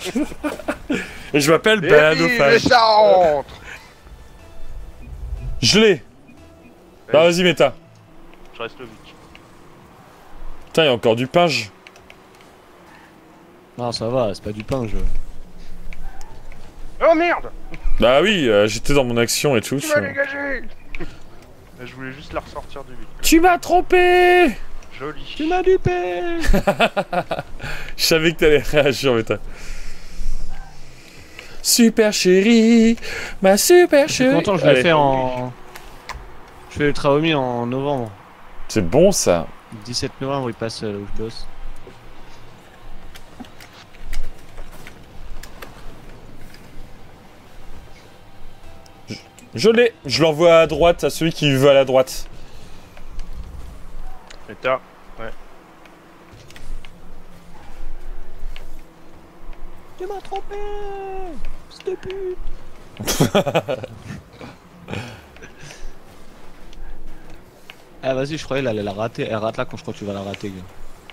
Et je m'appelle Balanophage. Et ça rentre. Je l'ai. Bah vas-y, méta. Je reste le but. Putain, il y a encore du pinge. Non, ça va, c'est pas du pain, je... Oh merde. Bah oui, j'étais dans mon action et tout. Tu m'as dégagé. Je voulais juste la ressortir du vide. Tu m'as trompé. Joli. Tu m'as dupé. Je savais que t'allais réagir, méta. Super chérie, ma super Je suis chérie. content, je l'ai fait en... Je fais le Traomi en novembre. C'est bon ça. 17 novembre, il passe où je bosse. Je l'ai. Je l'envoie à droite à celui qui veut aller à droite. Et t'as. Ouais. Tu m'as trompé. S'il te plaît. Ah vas-y, je croyais elle allait la rater. Elle rate là quand je crois que tu vas la rater, gars.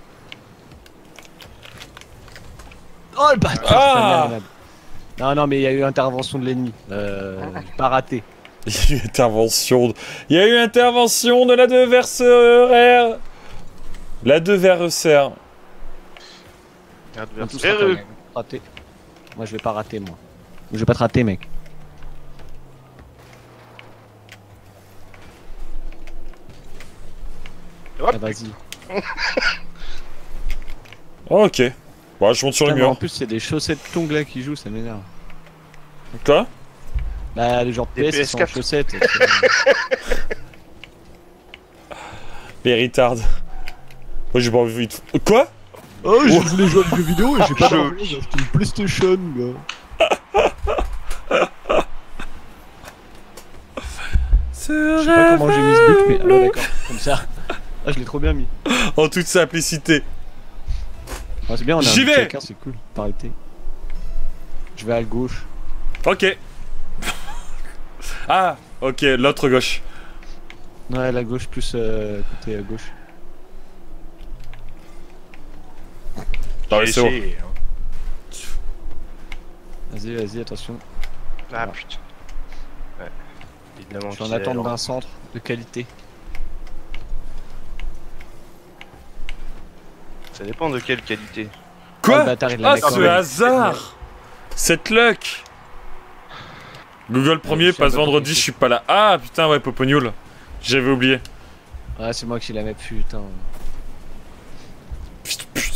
Oh le bâtard. Ah. Non, non, mais il y a eu intervention de l'ennemi. Pas raté. Il y a eu intervention. Il y a eu intervention de l'adversaire. L'adversaire. On tous raté, raté. Moi je vais pas rater, moi. Je vais pas te rater, mec. Hop. Ah, vas-y. Oh, ok. Bon, je monte sur le Putain, mais en mur. plus, c'est des chaussettes tongs là qui jouent, ça m'énerve. Quoi? Bah, les genres de Des PS, ils sont en PS4. chaussettes. Péritard. Moi j'ai pas envie de... Quoi? Oh, je voulais jouer à des jeux vidéo et j'ai pas Joli. j'ai acheté une PlayStation, gars. Je sais pas comment j'ai mis ce but, mais ah ouais, d'accord, comme ça. Ah, je l'ai trop bien mis. En toute simplicité. Ah, c'est bien, on a un J'y but vais. chacun, c'est cool. Arrêtez. Je vais à gauche. Ok. Ah, ok, l'autre gauche. Ouais, la gauche plus côté gauche. Non, mais J'ai c'est bon. essayé, hein. Vas-y, vas-y, attention. Ah putain. Ouais. Évidemment Je suis en qu'il est attente alors. d'un centre de qualité. Ça dépend de quelle qualité. Oh, Quoi? le bâtard, il l'a Ah, mis quand ce même. hasard. Cette luck. Google premier, je suis un passe peu vendredi, je compliqué. suis pas là. Ah, putain, ouais, Popognoul. J'avais oublié. Ouais, c'est moi qui la mets, putain. Putain, putain.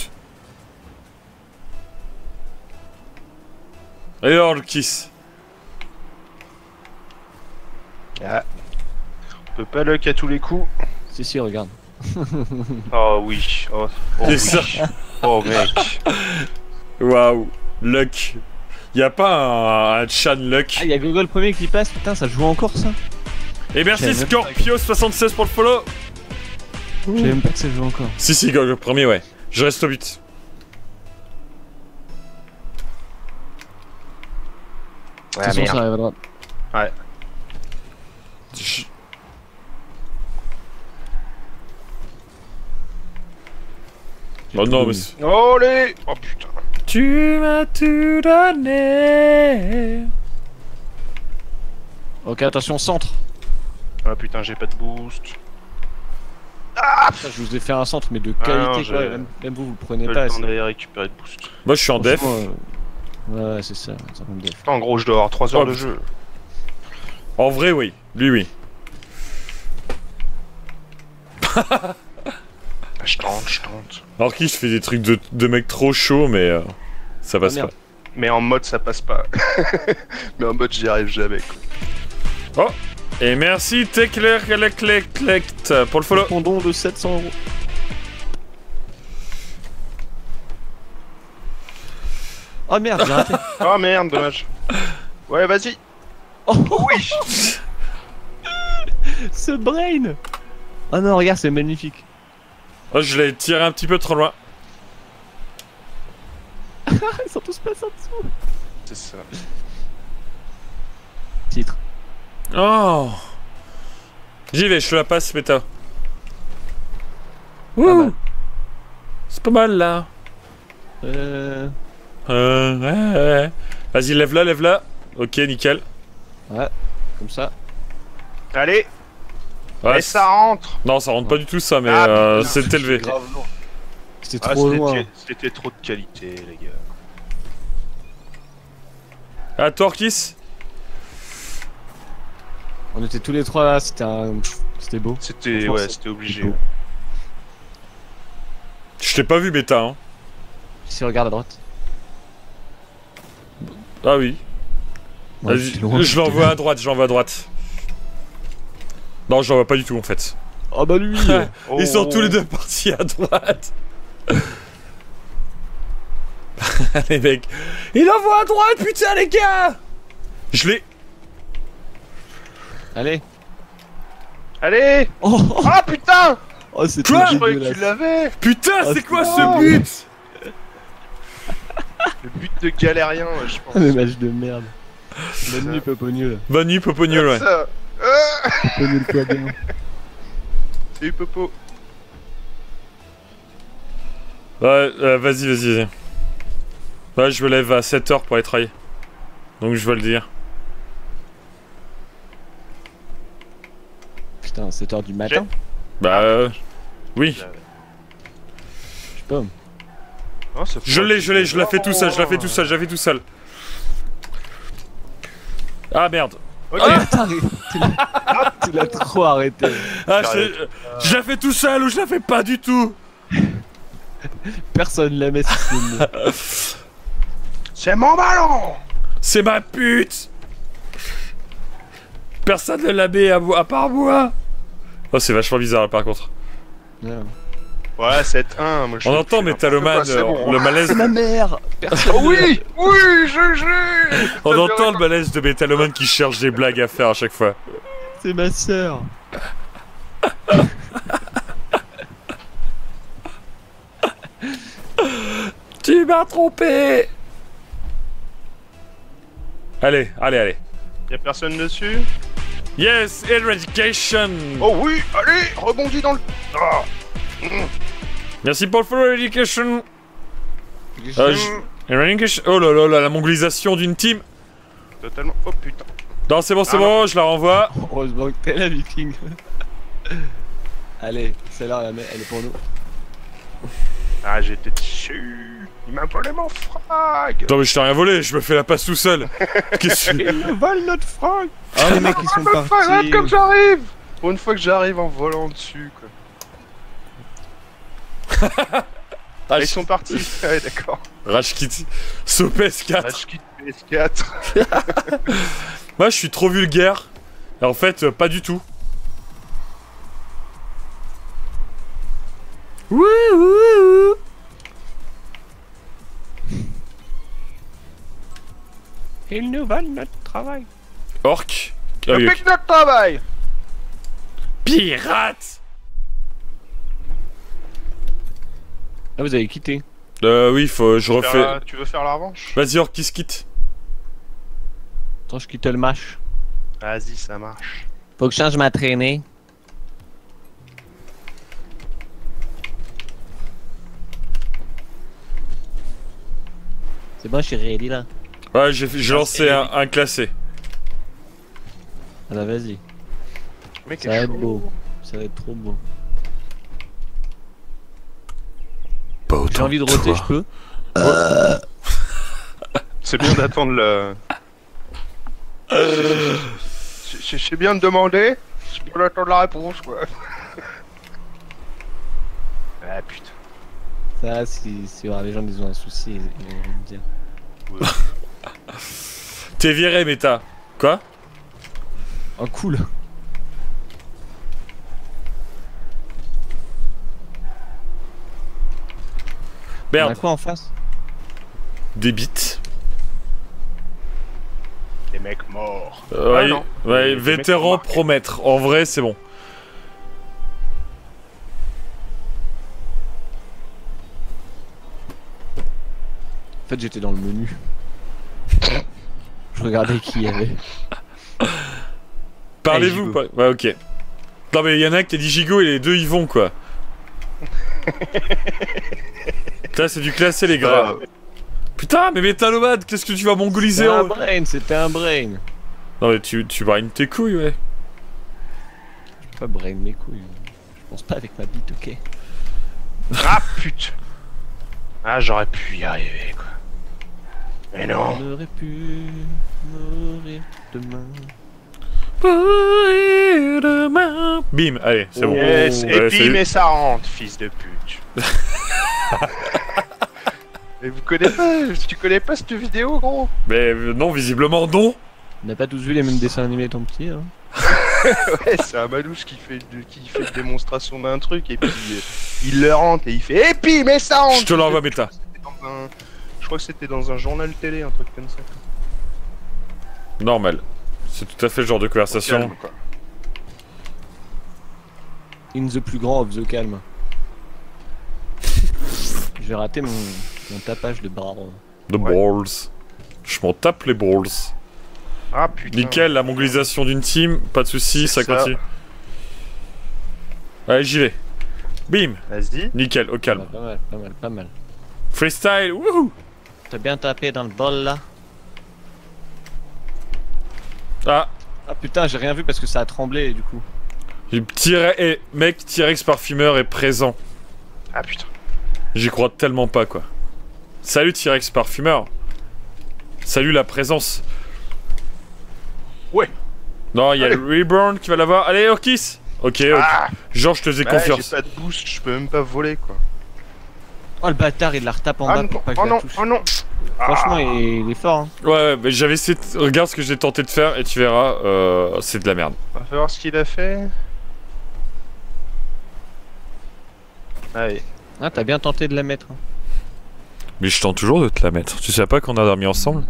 Et alors, le kiss. Ah. On peut pas luck à tous les coups. Si, si, regarde. Oh oui. Oh, oh C'est oui. Oh mec. Waouh. Luck. Y'a pas un Chan Luck. Ah, il y a Google premier qui passe, putain, ça joue encore ça. Et merci j'avais même pas- Scorpio76 pour le follow. Je savais même pas que ça joue encore. Si, Google premier, ouais. Je reste au but. Ouais, Attention, ça merde. arrive à droite. Ouais. Je- Oh non, mais... c'est- Olé. Oh putain. Tu m'as tout donné. Ok, attention, centre. Ah putain, j'ai pas de boost. Putain, je vous ai fait un centre, mais de Ah, qualité, non, quoi. j'ai- Même vous, vous le prenez Pas pas. le temps c'est- d'aller récupérer de boost. Moi, je suis en def. Franchement, Ouais, c'est ça, ça rend def. En gros, je dois avoir 3 heures Oh, de putain. jeu. En vrai, oui. Lui, oui. Ah, je tente. Alors qui je fais des trucs de mec trop chaud, mais ça passe merde. Mais en mode, ça passe pas. Mais en mode, j'y arrive jamais. Quoi. pas. Et merci Techlerclect pour le follow. Ton don de 700 €. Oh merde, j'ai raté. Oh merde, dommage. Ouais, vas-y. Oh Oui. ce brain. Oh non, regarde, c'est magnifique. Oh, je l'ai tiré un petit peu trop loin. Ils sont tous passés en dessous. C'est ça. Titre. Oh. J'y vais, je te la passe, méta. Pas mal. Ouh. C'est pas mal là. Ouais. Vas-y, lève-la, lève-la. Ok, nickel. Ouais, comme ça. Allez. Ouais, Et ça rentre. Non, ça rentre pas du tout ça, mais putain, c'est élevé. Grave lourd. C'était Ah, trop loin. c'était trop de qualité, les gars. Ah, toi, Orkis? On était tous les trois là, c'était beau. C'était Franchement, c'était obligé. beau. Je t'ai pas vu, bêta, hein. Si regarde à droite. Ah oui. Ouais, Vas-y, j'étais loin, je l'envoie à droite, je l'envoie à droite. Non, je l'envoie pas du tout, en fait. Oh bah lui. Ils sont tous les deux partis à droite. Les mecs. Il envoie à droite, putain, les gars. Je l'ai. Allez. Allez. Oh, Ah putain. oh c'était Quoi? Je croyais que dégueulasse. tu l'avais. Putain, Ah, c'est quoi c'est ce but? Le but de galérien, je pense. Le match de merde. Bonne nuit, Popo nul. Bonne nuit, Poponiol, ouais. Ça. Popo nul quoi bien. Salut Popo. Ouais, vas-y, vas-y, vas-y. Ouais, je me lève à 7h pour aller travailler. Donc je vais le dire. Putain, 7h du matin. Bah, oui. Je sais pas. Non, ça fait Je la fais tout seul, je la fais tout seul, je la fais tout seul. Ah merde. Ok. Tu l'as trop arrêté. Ah, J'arrête. je la fais tout seul ou je la fais pas du tout. Personne l'aimait si c'est le mot. C'est mon ballon. C'est ma pute. Personne ne l'aimait à part moi. Oh, c'est vachement bizarre par contre. Ouais. Ouais, 7-1. Moi, je On fais entend Métaloman, n'importe quoi, c'est bon. le malaise. Ma mère. Personne. Oh oui, oui, je. On entend le malaise de Métaloman qui cherche des blagues à faire à chaque fois. C'est ma sœur. Tu m'as trompé. Allez, allez, allez. Y'a personne dessus. Yes, Eradication. Oh oui, allez, rebondis dans le. Ah. Merci pour le follow, Eradication. Eradication. Oh là là là, la mongolisation d'une team. Totalement. Oh putain. Non, c'est bon, Ah, bon, je la renvoie. Heureusement que t'es là, Viking. Allez, celle-là, elle est pour nous. Ah, j'étais dessus. Il m'a volé mon frag. Non mais je t'ai rien volé, je me fais la passe tout seul. Qu'est-ce que... Ils volent notre frag. Oh, les mecs, ils sont Arrête partis. comme j'arrive. Pour une fois que j'arrive en volant dessus, quoi. Ah, ils sont partis. Ouais, d'accord. Rage Kit. Sopes 4. Rage Kit PS4. Moi je suis trop vulgaire. Et en fait, pas du tout. Wouh, wouh. Ils nous volent notre travail. Orc. Ah oui, Le ok. pic notre travail. Pirate. Ah, vous avez quitté. Oui, je refais. Tu veux faire la revanche? Vas-y, Orc qui se quitte. Attends, je quitte le match. Vas-y, ça marche. Faut que je change ma traînée. C'est bon, je suis ready là. Ouais, j'ai lancé un classé. Alors vas-y. Mec, Ça va être beau. Ça va être trop beau. Pas J'ai envie de roter, je peux. C'est bien d'attendre le. Je sais bien de demander. Je peux attendre la réponse, quoi. Ah putain. Ça, si les gens ils ont un souci, ils vont me dire. T'es viré, Méta. Quoi? Oh, cool. On a Merde, quoi en face? des bites. Les mecs morts. Ouais, non. ouais, Les mecs vétéran marqués. promettre. En vrai, c'est bon. En fait, j'étais dans le menu. Je regardais qui il y avait. Parlez-vous Gigot. pas. Ouais, ok. Non, mais il y en a qui a dit Gigot et les deux y vont, quoi. Ça, c'est du classé, les gars. Putain, mais Métalomade, qu'est-ce que tu vas mongoliser C'était un en... brain, c'était un brain. Non mais tu braines tes couilles, ouais. Je peux pas brain mes couilles. Je pense pas avec ma bite, ok. Ah putain. Ah, j'aurais pu y arriver, quoi. Mais non. On aurait pu mourir demain. Bim, allez, c'est bon. Yes, et Ouais, puis, salut. mais ça rentre, fils de pute. Mais vous connaissez pas, tu connais pas cette vidéo, gros? Mais non, visiblement non. On n'a pas tous vu les mêmes dessins animés ton petit, hein. Ouais, c'est un Malouche qui fait une démonstration d'un truc, et puis il le rentre, et il fait et puis, mais ça rentre. Je te l'envoie, Méta. Je crois que c'était dans un journal télé, un truc comme ça. Normal. C'est tout à fait le genre de conversation. Calme, quoi. In the plus grand of the calm. J'ai raté mon tapage de bras. The Ouais. balls. Je m'en tape les balls. Ah putain. Nickel, la mongolisation d'une team, pas de soucis, ça C'est ça. continue. Allez, j'y vais. Bim, Vas-y. nickel, au calme. Pas mal, pas mal, pas mal. Freestyle, wouhou. T'as bien tapé dans le bol là. Ah, Ah putain, j'ai rien vu parce que ça a tremblé du coup. Mec, T-Rex parfumeur est présent. Ah putain. J'y crois tellement pas, quoi. Salut T-Rex parfumeur. Salut la présence. Ouais. Non, il y a Allez. le Reborn qui va l'avoir. Allez, Orkis. Ok, Ah. genre je te faisais Bah, j'ai confiance. pas de boost, je peux même pas voler, quoi. Oh le bâtard, il la retape en Ah bas non, pour pas que oh je la non, touche. oh non. Franchement, Ah. il est fort. Hein. Ouais, mais j'avais essayé de... Regarde ce que j'ai tenté de faire et tu verras, c'est de la merde. On va voir ce qu'il a fait. Allez. Ah, t'as bien tenté de la mettre. Hein. Mais je tente toujours de te la mettre. Tu sais pas qu'on a dormi ensemble?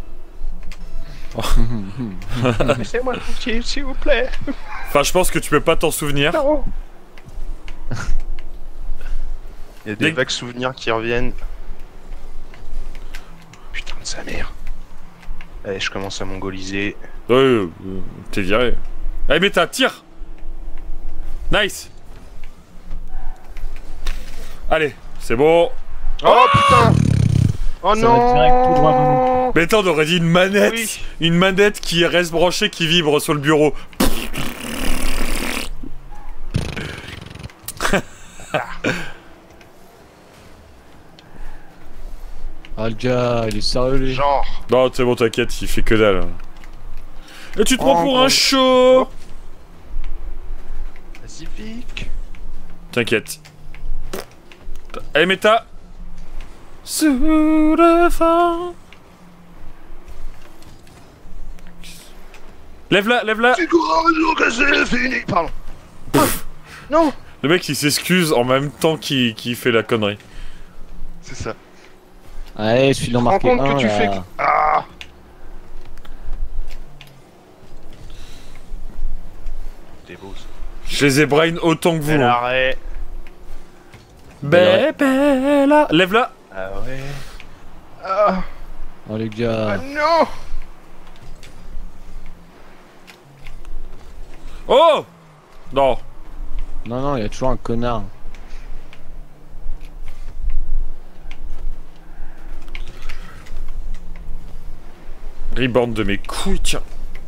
Laissez-moi tranquille, s'il vous plaît. Enfin, je pense que tu peux pas t'en souvenir. Non. Il y a des Dès- vagues souvenirs qui reviennent. Putain de sa mère. Allez, je commence à mongoliser. T'es viré. Allez, Méta, tire! Nice! Allez, c'est bon. Oh putain. Oh Ça va direct tout droit dans non. Méta, on aurait dit une manette. Oui. Une manette qui reste branchée, qui vibre sur le bureau. Ah le gars, il est sérieux lui. Genre. Non, c'est bon, t'inquiète, il fait que dalle. Et tu te prends Oh, pour gros. un show! Vas-y, Vic. T'inquiète. Allez, Méta! Sous le vent. Lève-la, lève-la! C'est courageux que c'est fini. Pardon. Non. Le mec il s'excuse en même temps qu'il fait la connerie. C'est ça. Allez, je suis d'en Tu te rends marquer compte un que tu là. fais. Ah. T'es beau ça. Je les ai brain autant que vous. Bel hein. arrêt. Bella. Lève-la! Ah ouais. Ah. Oh les Ah gars. non. Oh! Non. Non, non, il y a toujours un connard. Reborn de mes couilles, tiens.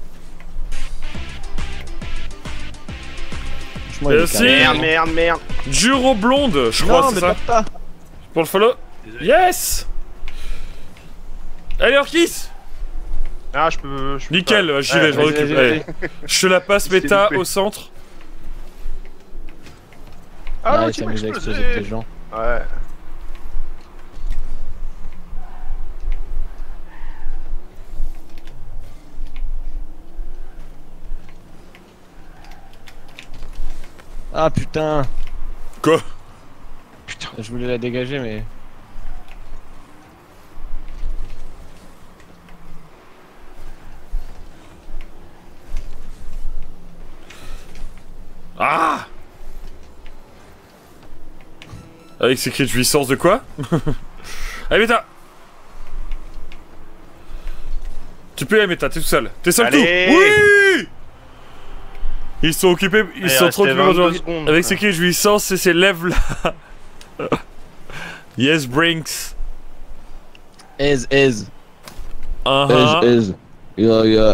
Franchement, il est Merci. carré. Merde, merde, merde. Juro blonde, je crois, Non, c'est mais ça? tape pas. Pour le follow? Désolé. Yes! Allez, Orkis! Ah, je peux. Nickel, pas. j'y vais, je m'en vas-y, occupe. vas-y, Allez. Je te la passe, S'il Méta, vous plaît. au centre. Ah, Ouais, non, tu ça m'as nous a explosé explosé. des gens. Ouais. Ah putain. Quoi? Putain. Je voulais la dégager, mais. Ah! Avec ces cris de jouissance de quoi? Allez, Méta! Tu peux y aller, Méta, t'es tout seul. T'es seul Allez. tout! Oui! Ils sont occupés, ils Allez, sont trop restait occupés 22 secondes, avec quoi. ces cris de jouissance et ces lèvres là. Yes, Brinks. Ez, ez. Uh-huh. Ez, ez. Yeah.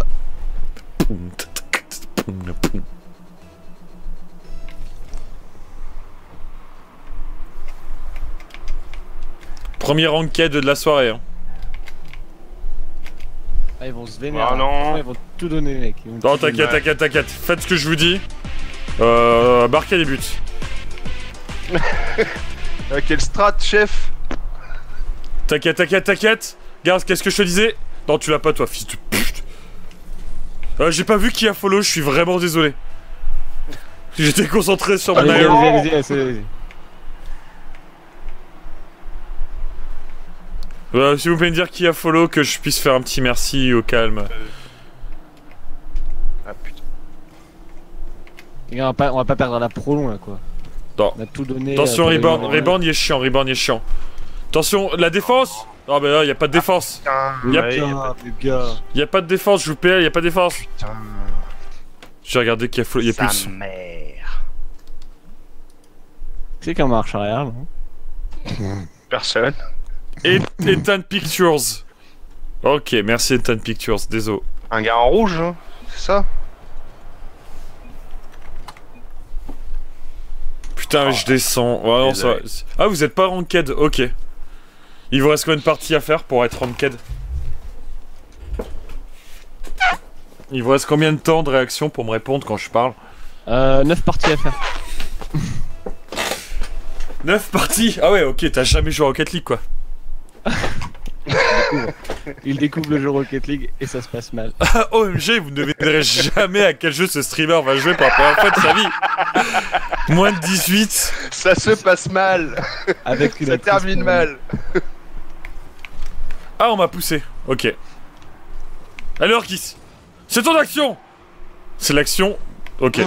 Premier ranked de la soirée. Hein. Ah, ils vont se vénérer. Ah non. Ils vont tout donner, mec. Ils vont Non, tout donner. t'inquiète. Faites ce que je vous dis. Marquez les buts. Quel strat, chef? T'inquiète. Garde, qu'est-ce que je te disais? Non, tu l'as pas, toi, fils de pute. J'ai pas vu qui a follow, je suis vraiment désolé. J'étais concentré sur mon Allez, air. allez. Si vous pouvez me dire qui a follow, que je puisse faire un petit merci au calme. Ah putain. Les gars, on va pas perdre la prolon là quoi. Non. On a tout donné. Attention, pour Reborn, gagner. Reborn, il est chiant. Attention, la défense. Non, mais là, y a pas de défense. Putain, Yep. ouais, Les gars. Y a pas de défense, je vous paie, y a pas de défense. putain. J'ai regardé qui a follow, y a plus de Sa son. mère. C'est qu'un marche arrière, non? Personne. Ethan Pictures. Ok, merci Ethan Pictures, désolé. Un gars en rouge, hein, c'est ça? Putain, je descends. Ouais, non, ça va. Ah, vous êtes pas ranked, ok. Il vous reste combien de parties à faire pour être ranked? Il vous reste combien de temps de réaction pour me répondre quand je parle? 9 parties à faire. 9 parties? Ah ouais, ok, t'as jamais joué à Rocket League quoi. Il découvre le jeu Rocket League et ça se passe mal. Ah, OMG, vous ne devinerez jamais à quel jeu ce streamer va jouer pour la première fois de sa vie. Moins de 18. Ça se passe mal. Avec une Ça actrice termine pour- mal. Ah, on m'a poussé. Ok. Alors, Kiss, c'est ton action. C'est l'action. Ok.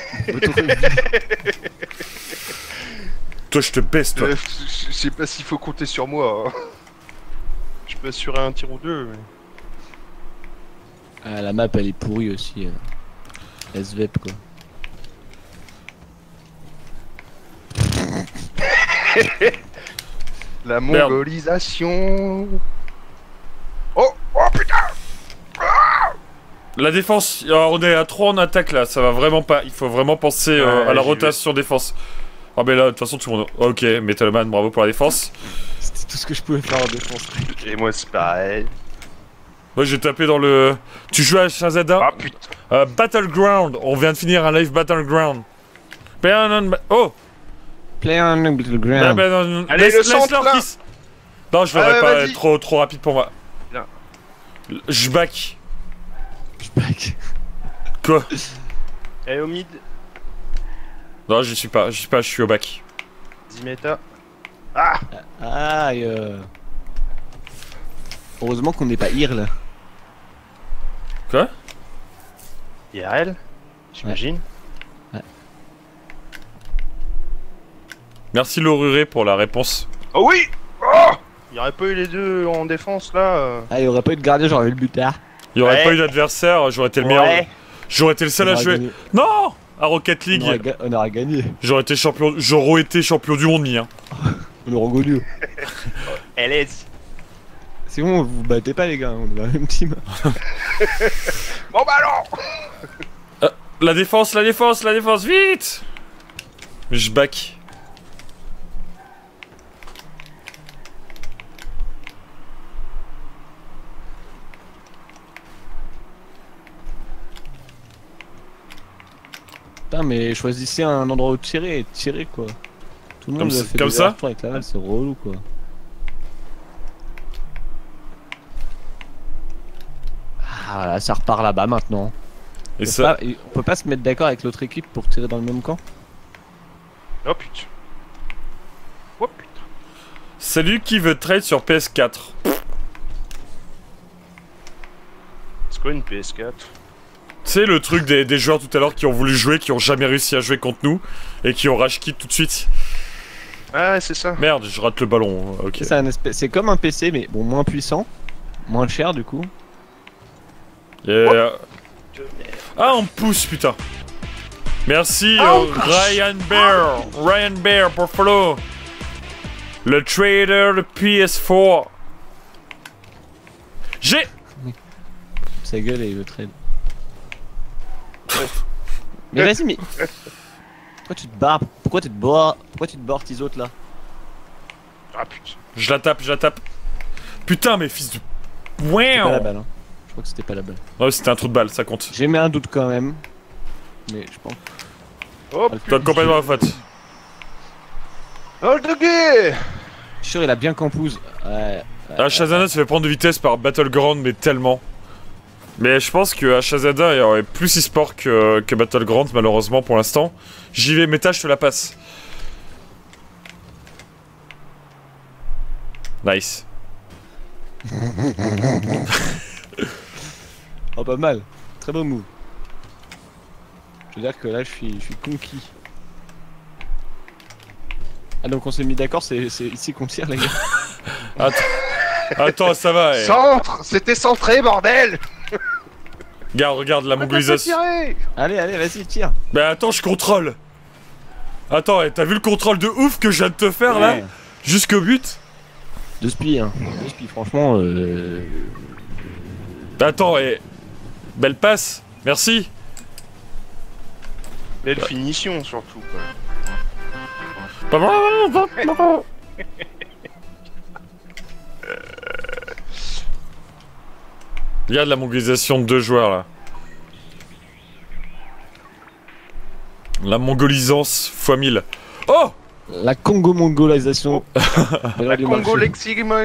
Toi, je te baisse, toi. Je sais pas s'il faut compter sur moi. Hein. Je peux assurer un tir ou deux. Mais... Ah, la map elle est pourrie aussi. SVEP quoi. La Merde. mongolisation. Oh putain. La défense, alors, on est à 3 en attaque là, ça va vraiment pas. Il faut vraiment penser à la j'y rotation défense. Ah, mais là, de toute façon, tout le monde. Ok, Metalman, bravo pour la défense. C'était tout ce que je pouvais faire en défense. Et moi c'est pareil. Moi, j'ai tapé dans le. Tu joues à Shazada? Ah putain. Battleground, on vient de finir un live Battleground. Oh! Play on Ah, Battleground. ben, non, Allez, laisse- le laisse-leur, centre, là. Kiss. Non, je Ah, voudrais pas vas-y. être trop rapide pour moi. Bien. Je back. Je back. Quoi? Et au mid, Non, je suis pas, je suis au back. 10 méta. Ah. Aïe. Heureusement qu'on n'est pas IR là. Quoi? IRL, j'imagine. Merci Loruré pour la réponse. Oh oui. Oh. Il y aurait pas eu les deux en défense là. Ah, il y aurait pas eu de gardien, j'aurais eu le butard. Il y aurait Ouais. pas eu d'adversaire, j'aurais été le meilleur. Ouais. J'aurais été le seul à jouer. Non! À Rocket League, On aurait gagné. j'aurais été champion du monde, mi. Hein. On aurait gagné. Elle est. C'est bon, vous vous battez pas les gars, on est dans la même team. Bon bah alors. La défense, vite! Je back. Putain, mais choisissez un endroit où tirer et tirez quoi. Tout le monde Comme a fait comme des ça allers-retours avec la balle, c'est relou quoi. Ah là, ça repart là-bas maintenant. Et ça. On peut pas se mettre d'accord avec l'autre équipe pour tirer dans le même camp. Oh putain. Oh putain. Salut qui veut trade sur PS4. C'est quoi une PS4? C'est le truc des joueurs tout à l'heure qui ont voulu jouer, qui ont jamais réussi à jouer contre nous et qui ont rage quit tout de suite. Ah ouais, c'est ça. Merde, je rate le ballon. Ok. C'est comme un PC mais bon moins puissant, moins cher du coup. Yeah. Ah, on me pousse, putain. Merci Ryan Bear pour follow. Le trader de PS4. J'ai. Sa gueule et le trade. Mais vas-y, mais. Pourquoi tu te barres? Pourquoi tu te barres tes autres là? Ah putain. Je la tape. Putain, mais fils de. C'était pas la Wow. balle, hein. Je crois que c'était pas la balle. Ouais, c'était un trou de balle, ça compte. J'ai mis un doute quand même. Mais je pense. Oh T'as complètement la faute. Oh le doggy. Je suis sûr, il a bien campouse. Ouais. Ah, Shazana se fait prendre de vitesse par Battleground, mais tellement. Mais je pense que à Shazada, il y aurait plus e-sport que Battleground, malheureusement, pour l'instant. J'y vais, méta, je te la passe. Nice. Oh, pas mal. Très beau move. Je veux dire que là, je suis conquis. Ah, donc on s'est mis d'accord, c'est ici qu'on tire, les gars. Attends, ça va. Centre. C'était centré, bordel. Regarde la mongolisation. Tirer. Allez, vas-y, tire. Mais attends, je contrôle. Attends, t'as vu le contrôle de ouf que je viens de te faire là? Ouais. Jusqu'au but? De spi, hein. De spi, franchement. Attends, belle passe. Merci. Belle finition surtout quoi. Regarde la mongolisation de 2 joueurs là. La mongolisance x 1000. Oh! La Congo-mongolisation. La Congo Lexigma.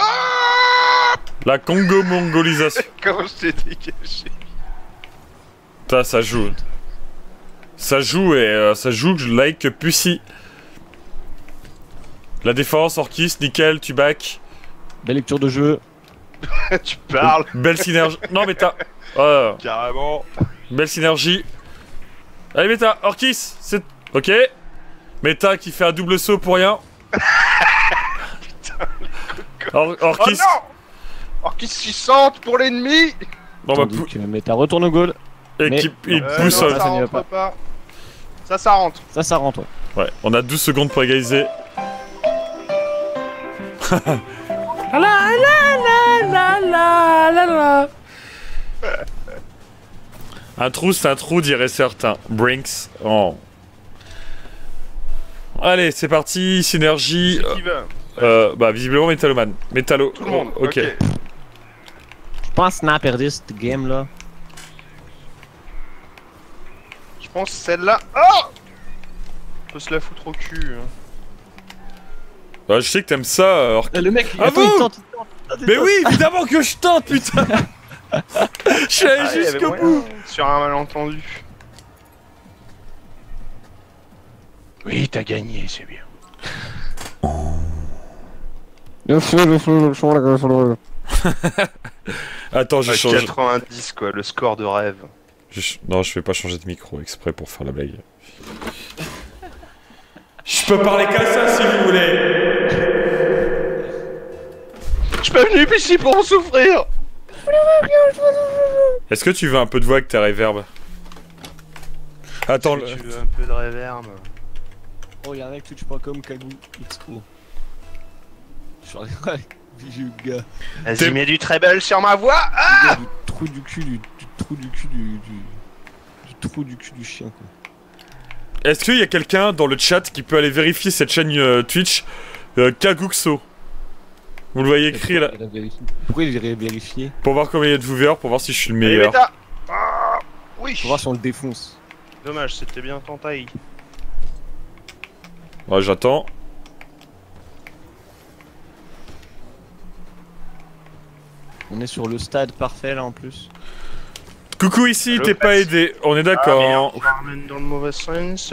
La Congo-mongolisation. Comment je t'ai dégagé? Ça joue. Ça joue et ça joue que je like Pussy. La défense, Orkis, nickel, tu back. Belle lecture de jeu. Tu parles Belle synergie. Non, méta. carrément. Belle synergie. Allez, méta, Orkis, c'est. Ok. Méta qui fait un double saut pour rien. Oh Orkis. non. Orkis 60 pour l'ennemi. Bon, bah, Tandis que Meta retourne au goal. et mais- qui il Non, pousse. ça, ça ça n'y va rentre pas. Ça rentre. Ça rentre. Ouais. Ouais, on a 12 secondes pour égaliser. Un trou, c'est un trou, dirait certains. Brinks. Oh. Allez, c'est parti. Synergie. C'est qui va Bah, visiblement, Métalloman. Métallo. Tout le monde. Oh, ok. Je pense qu'on a perdu cette game là. Je pense celle-là. Oh. On peut se la foutre au cul. Hein. Bah, je sais que t'aimes ça. Le mec, Ah attends, vous il tente. Mais oui, évidemment que je tente, putain. Je suis allé Ah, il y avait jusqu'au moyen, bout. sur un malentendu. Oui, t'as gagné, c'est bien. Attends, je change. 90 quoi, le score de rêve. Non, je vais pas changer de micro exprès pour faire la blague. Je peux parler qu'à ça si vous voulez. Je suis pas venu ici pour en souffrir. Est-ce que tu veux un peu de voix avec ta reverb? Attends, Est-ce que tu veux un peu de reverb? Oh, y'a un mec twitch.com Kagou XO. Je suis vieux gars. Vas-y, mets du treble sur ma voix. Ah, Le gars du trou du cul du trou du cul du trou du cul du chien quoi. est-ce qu'il y a quelqu'un dans le chat qui peut aller vérifier cette chaîne Twitch Kaguxo? Vous le voyez écrit là. Pourquoi il irait vérifier? Pour voir combien il y a de viewers, pour voir si je suis le allez, meilleur. Méta. Ah, oui. Pour voir si on le défonce. Dommage, c'était bien ton taille. Ouais, j'attends. On est sur le stade parfait là en plus. Coucou ici, Le t'es pas pet. aidé. On est Ah, d'accord. merde, je la ramène dans le mauvais sens.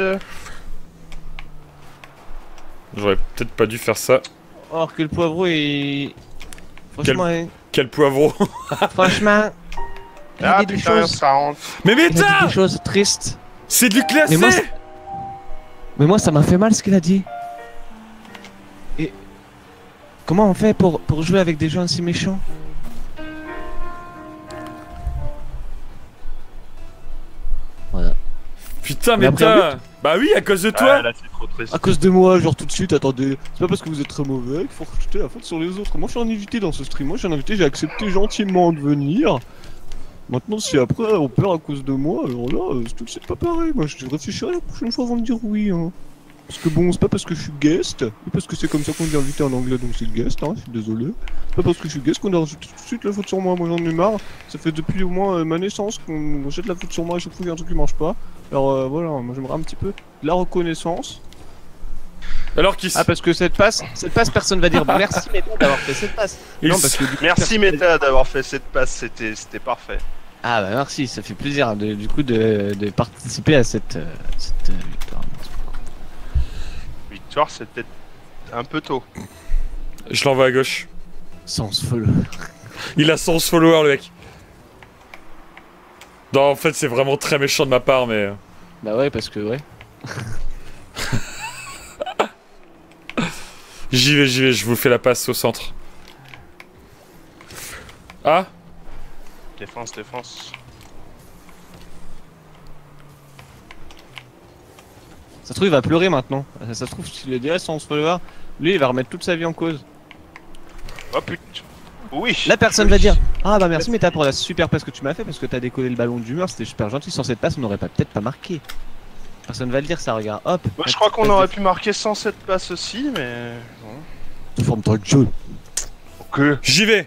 J'aurais peut-être pas dû faire ça. Or que le poivreau est... Franchement, Quel poivreau. franchement... Il Ah dit des putain, choses... ça rentre. Mais Il a dit méta, des choses tristes. c'est du classé. Mais moi ça m'a fait mal ce qu'il a dit. Et... Comment on fait pour jouer avec des gens si méchants? Voilà. Putain, Mais après, méta. Bah oui, à cause de Ah, toi. là, c'est trop triste. À cause de moi, genre tout de suite, attendez. C'est pas parce que vous êtes très mauvais qu'il faut rejeter la faute sur les autres. Moi je suis un invité dans ce stream, moi je suis un invité, j'ai accepté gentiment de venir. Maintenant si après on perd à cause de moi, alors là c'est tout de suite pas pareil. Moi je réfléchirai la prochaine fois avant de dire oui. Hein. Parce que bon, c'est pas parce que je suis guest, et parce que c'est comme ça qu'on dit invité en anglais, donc c'est guest, hein, je suis désolé. C'est pas parce que je suis guest qu'on a rejeté tout de suite la faute sur moi, moi j'en ai marre. Ça fait depuis au moins ma naissance qu'on jette la faute sur moi à chaque fois qu'il y a un truc qui marche pas. Alors voilà, moi j'aimerais un petit peu de la reconnaissance. Alors qu'il Ah parce que cette passe, personne va dire merci Méta d'avoir fait cette passe. Non parce que du coup, Merci Meta d'avoir fait cette passe, c'était parfait. Ah bah merci, ça fait plaisir du coup de participer à cette victoire. Victoire, c'est peut-être un peu tôt. Je l'envoie à gauche. Sans follow. Il a 111 followers, le mec. Non, en fait, c'est vraiment très méchant de ma part, mais... Bah ouais parce que ouais. J'y vais, je vous fais la passe au centre. Ah? Défense, défense. Ça se trouve il va pleurer maintenant. Ça se trouve s'il est déjà sans follower, lui il va remettre toute sa vie en cause. Oh putain. Oui. La personne va dire ah bah merci Méta pour la super passe que tu m'as fait parce que t'as décollé le ballon du mur, c'était super gentil, sans cette passe on n'aurait peut-être pas marqué. Personne va le dire ça, regarde, hop. Moi je crois qu'on aurait pu marquer sans cette passe aussi, mais... Tu formes ton jeu. Ok. J'y vais.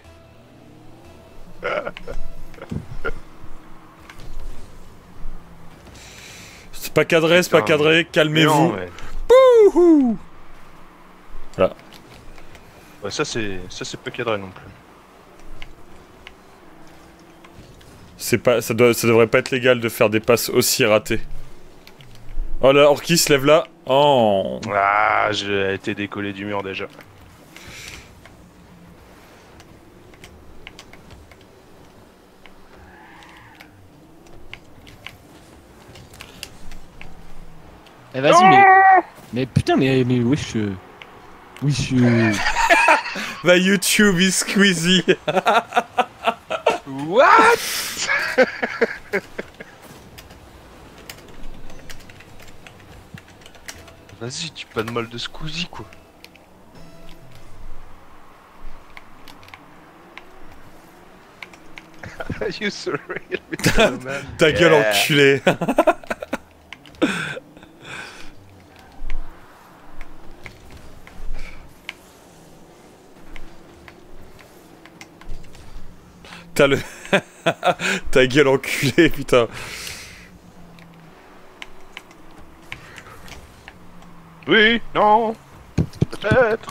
C'est pas cadré, c'est pas cadré, calmez-vous. Mais... Wouhou. Voilà. Ouais, ça c'est pas cadré non plus. C'est pas, ça devrait pas être légal de faire des passes aussi ratées. Oh là, Orki se lève là. Oh. Ah, j'ai été décollé du mur déjà. Eh vas-y mais putain mais wesh wesh Va YouTube is squeezy. What? Vas-y, tu pas de mal de Squeezie quoi. You surreal, man. Ta gueule enculé. T'as le... Ta gueule enculé, putain. Oui, non, peut-être.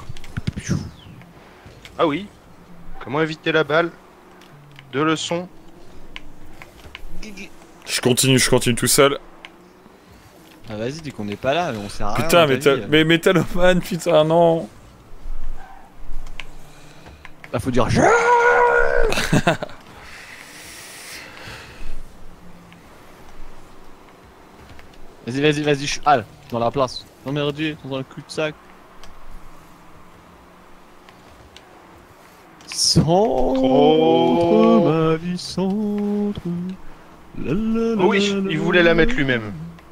Ah oui. Comment éviter la balle? Deux leçons. Je continue tout seul. Ah vas-y dis qu'on n'est pas là, on sert à rien. Putain, dans ta vie. mais Métalloman, putain, non. Bah faut dire Vas-y, je suis dans la place. Non merdier, dans un cul-de-sac. Centre, ma vie centre. Oh oui, il voulait la mettre lui-même.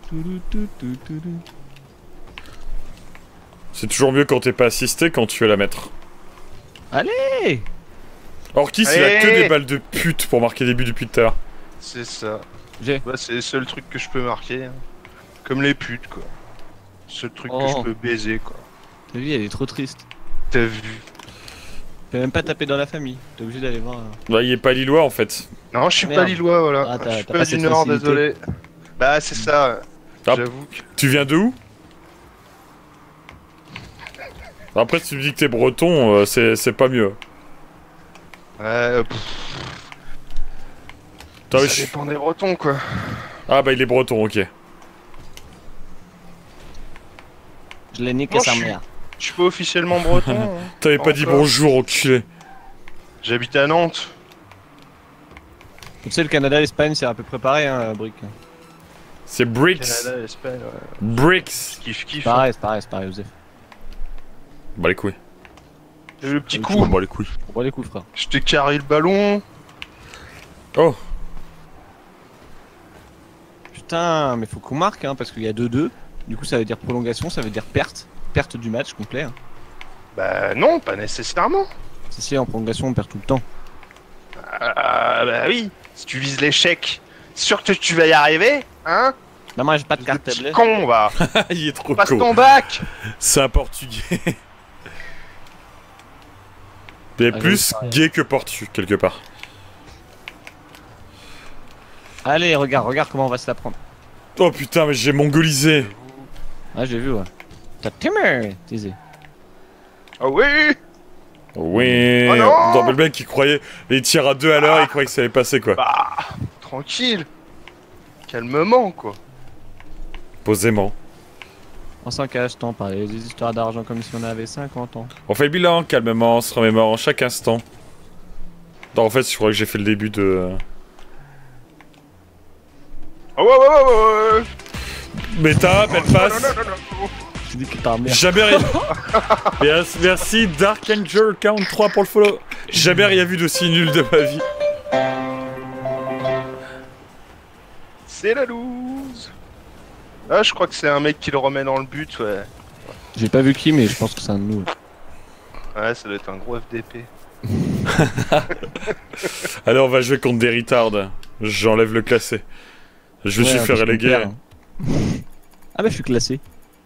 C'est toujours mieux quand t'es pas assisté quand tu veux la mettre. Allez. Orkis, il a que des balles de pute pour marquer des buts depuis tout à l'heure. C'est ça. J'ai. Bah, c'est le seul truc que je peux marquer. Hein. Comme les putes, quoi. Seul truc que Oh. je peux baiser, quoi. Ta vie elle est trop triste. T'as vu? Tu peux même pas taper dans la famille. T'es obligé d'aller voir. Bah, il est pas lillois en fait. Non, je suis Merde. pas lillois, voilà. Ah, je suis t'as pas pas du cette Nord, facilité. désolé. Bah, c'est ça. Ah. J'avoue que... Tu viens de où? Après, si tu me dis que t'es breton, c'est pas mieux. Ouais, Attends, ça je- dépend des Bretons, quoi. Ah bah, il est breton, ok. Je l'ai niqué Non, sa je suis- mère. Je suis pas officiellement breton. Hein. T'avais pas dit Encore. bonjour, enculé. J'habite à Nantes. Tu sais le Canada et l'Espagne c'est à peu près pareil hein Brick. C'est Bricks. Canada, Espagne, ouais. Bricks. Kiff. C'est pareil Joseph. Bah, les couilles. Et le petit Je coup, m'en bats les couilles. On voit les coups frère. je t'ai carré le ballon. Oh. Putain mais faut qu'on marque hein parce qu'il y a 2-2. Du coup, ça veut dire prolongation, ça veut dire perte. Perte du match complet. Hein. Bah non, pas nécessairement. Si, en prolongation, on perd tout le temps. Bah oui. Si tu vises l'échec, sûr que tu vas y arriver, hein? Non, moi, j'ai pas de Le carte petit tablette. con, va. Il est trop Passe con. ton bac. C'est un portugais. Il est Ah, plus j'aime pas. gay que portu, quelque part. Allez, regarde comment on va se la prendre. Oh putain, mais j'ai mongolisé. Ah, j'ai vu, ouais. T'as timé, teasé. Ah oui. Oui. Oh non. Dans le mec qui croyait, il tire à 2 à l'heure, il croyait que ça allait passer quoi. Bah, tranquille. Calmement, quoi. Posément. On s'en cache tant, parler des histoires d'argent comme si on avait 50 ans. On fait le bilan calmement, en se remémorant chaque instant. Non, en fait, je crois que j'ai fait le début de. Ah ouais. Méta, belle passe. Non. Je dis que t'as un merde. Jamais rien. Merci Dark Angel 43 pour le follow. Jamais rien vu d'aussi nul de ma vie. C'est la loose. Ah, je crois que c'est un mec qui le remet dans le but, ouais. J'ai pas vu qui, mais je pense que c'est un de nous. Ouais, ça doit être un gros FDP. Allez, on va jouer contre des retards. J'enlève le classé. Je me suis fait reléguer. hein. Ah bah je suis classé.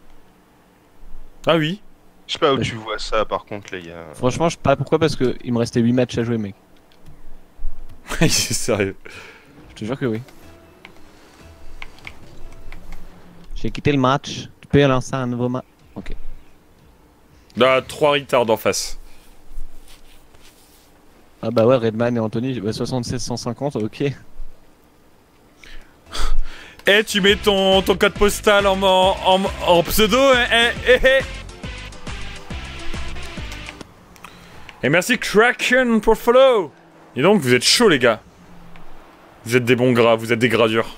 Ah oui. Je sais pas où Ouais. tu vois ça, par contre, les gars. Franchement, je sais pas pourquoi, parce que il me restait 8 matchs à jouer, mec. C'est sérieux. Je te jure que oui. J'ai quitté le match. Tu peux lancer un nouveau match. Ok. Ah, 3 retards en face. Ah bah ouais, Redman et Anthony, bah 76-150, ok. Eh, tu mets ton code postal en pseudo, hein, Et merci Kraken pour le follow. Et donc, vous êtes chaud les gars. Vous êtes des bons gras, vous êtes des gradures.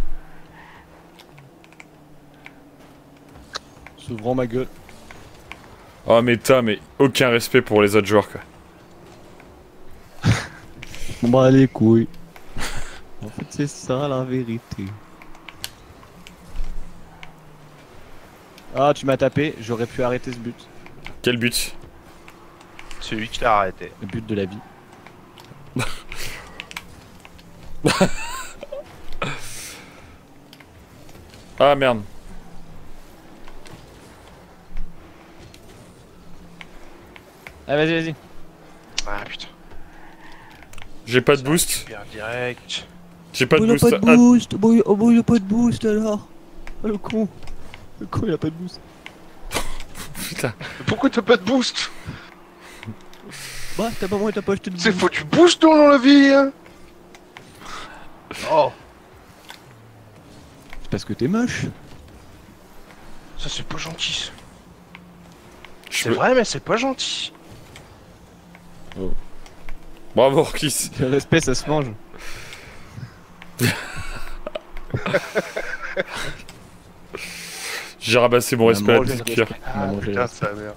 S'ouvrant ma gueule. Oh méta, mais aucun respect pour les autres joueurs quoi. Bon bah les couilles. En fait c'est ça la vérité. Ah tu m'as tapé, j'aurais pu arrêter ce but. Quel but? Celui qui l'a arrêté. Le but de la vie. Ah merde. Ah vas-y. Ah putain. J'ai pas de boost. Super direct. J'ai pas de il a boost. pas de boost. Bon, il a pas de boost alors. Ah, le con. Le con il a pas de boost. Putain. Mais pourquoi t'as pas de boost? Bah t'as pas acheté de boost. C'est faut du boost dans la vie, hein. Oh, C'est parce que t'es moche. ça c'est pas gentil. Ça. Je C'est me- vrai, mais c'est pas gentil. Bravo Orkis. Le respect ça se mange. J'ai rabassé mon On a respect à mangé la le petite cuillère. respect. On a mangé le putain, respect. sa mère.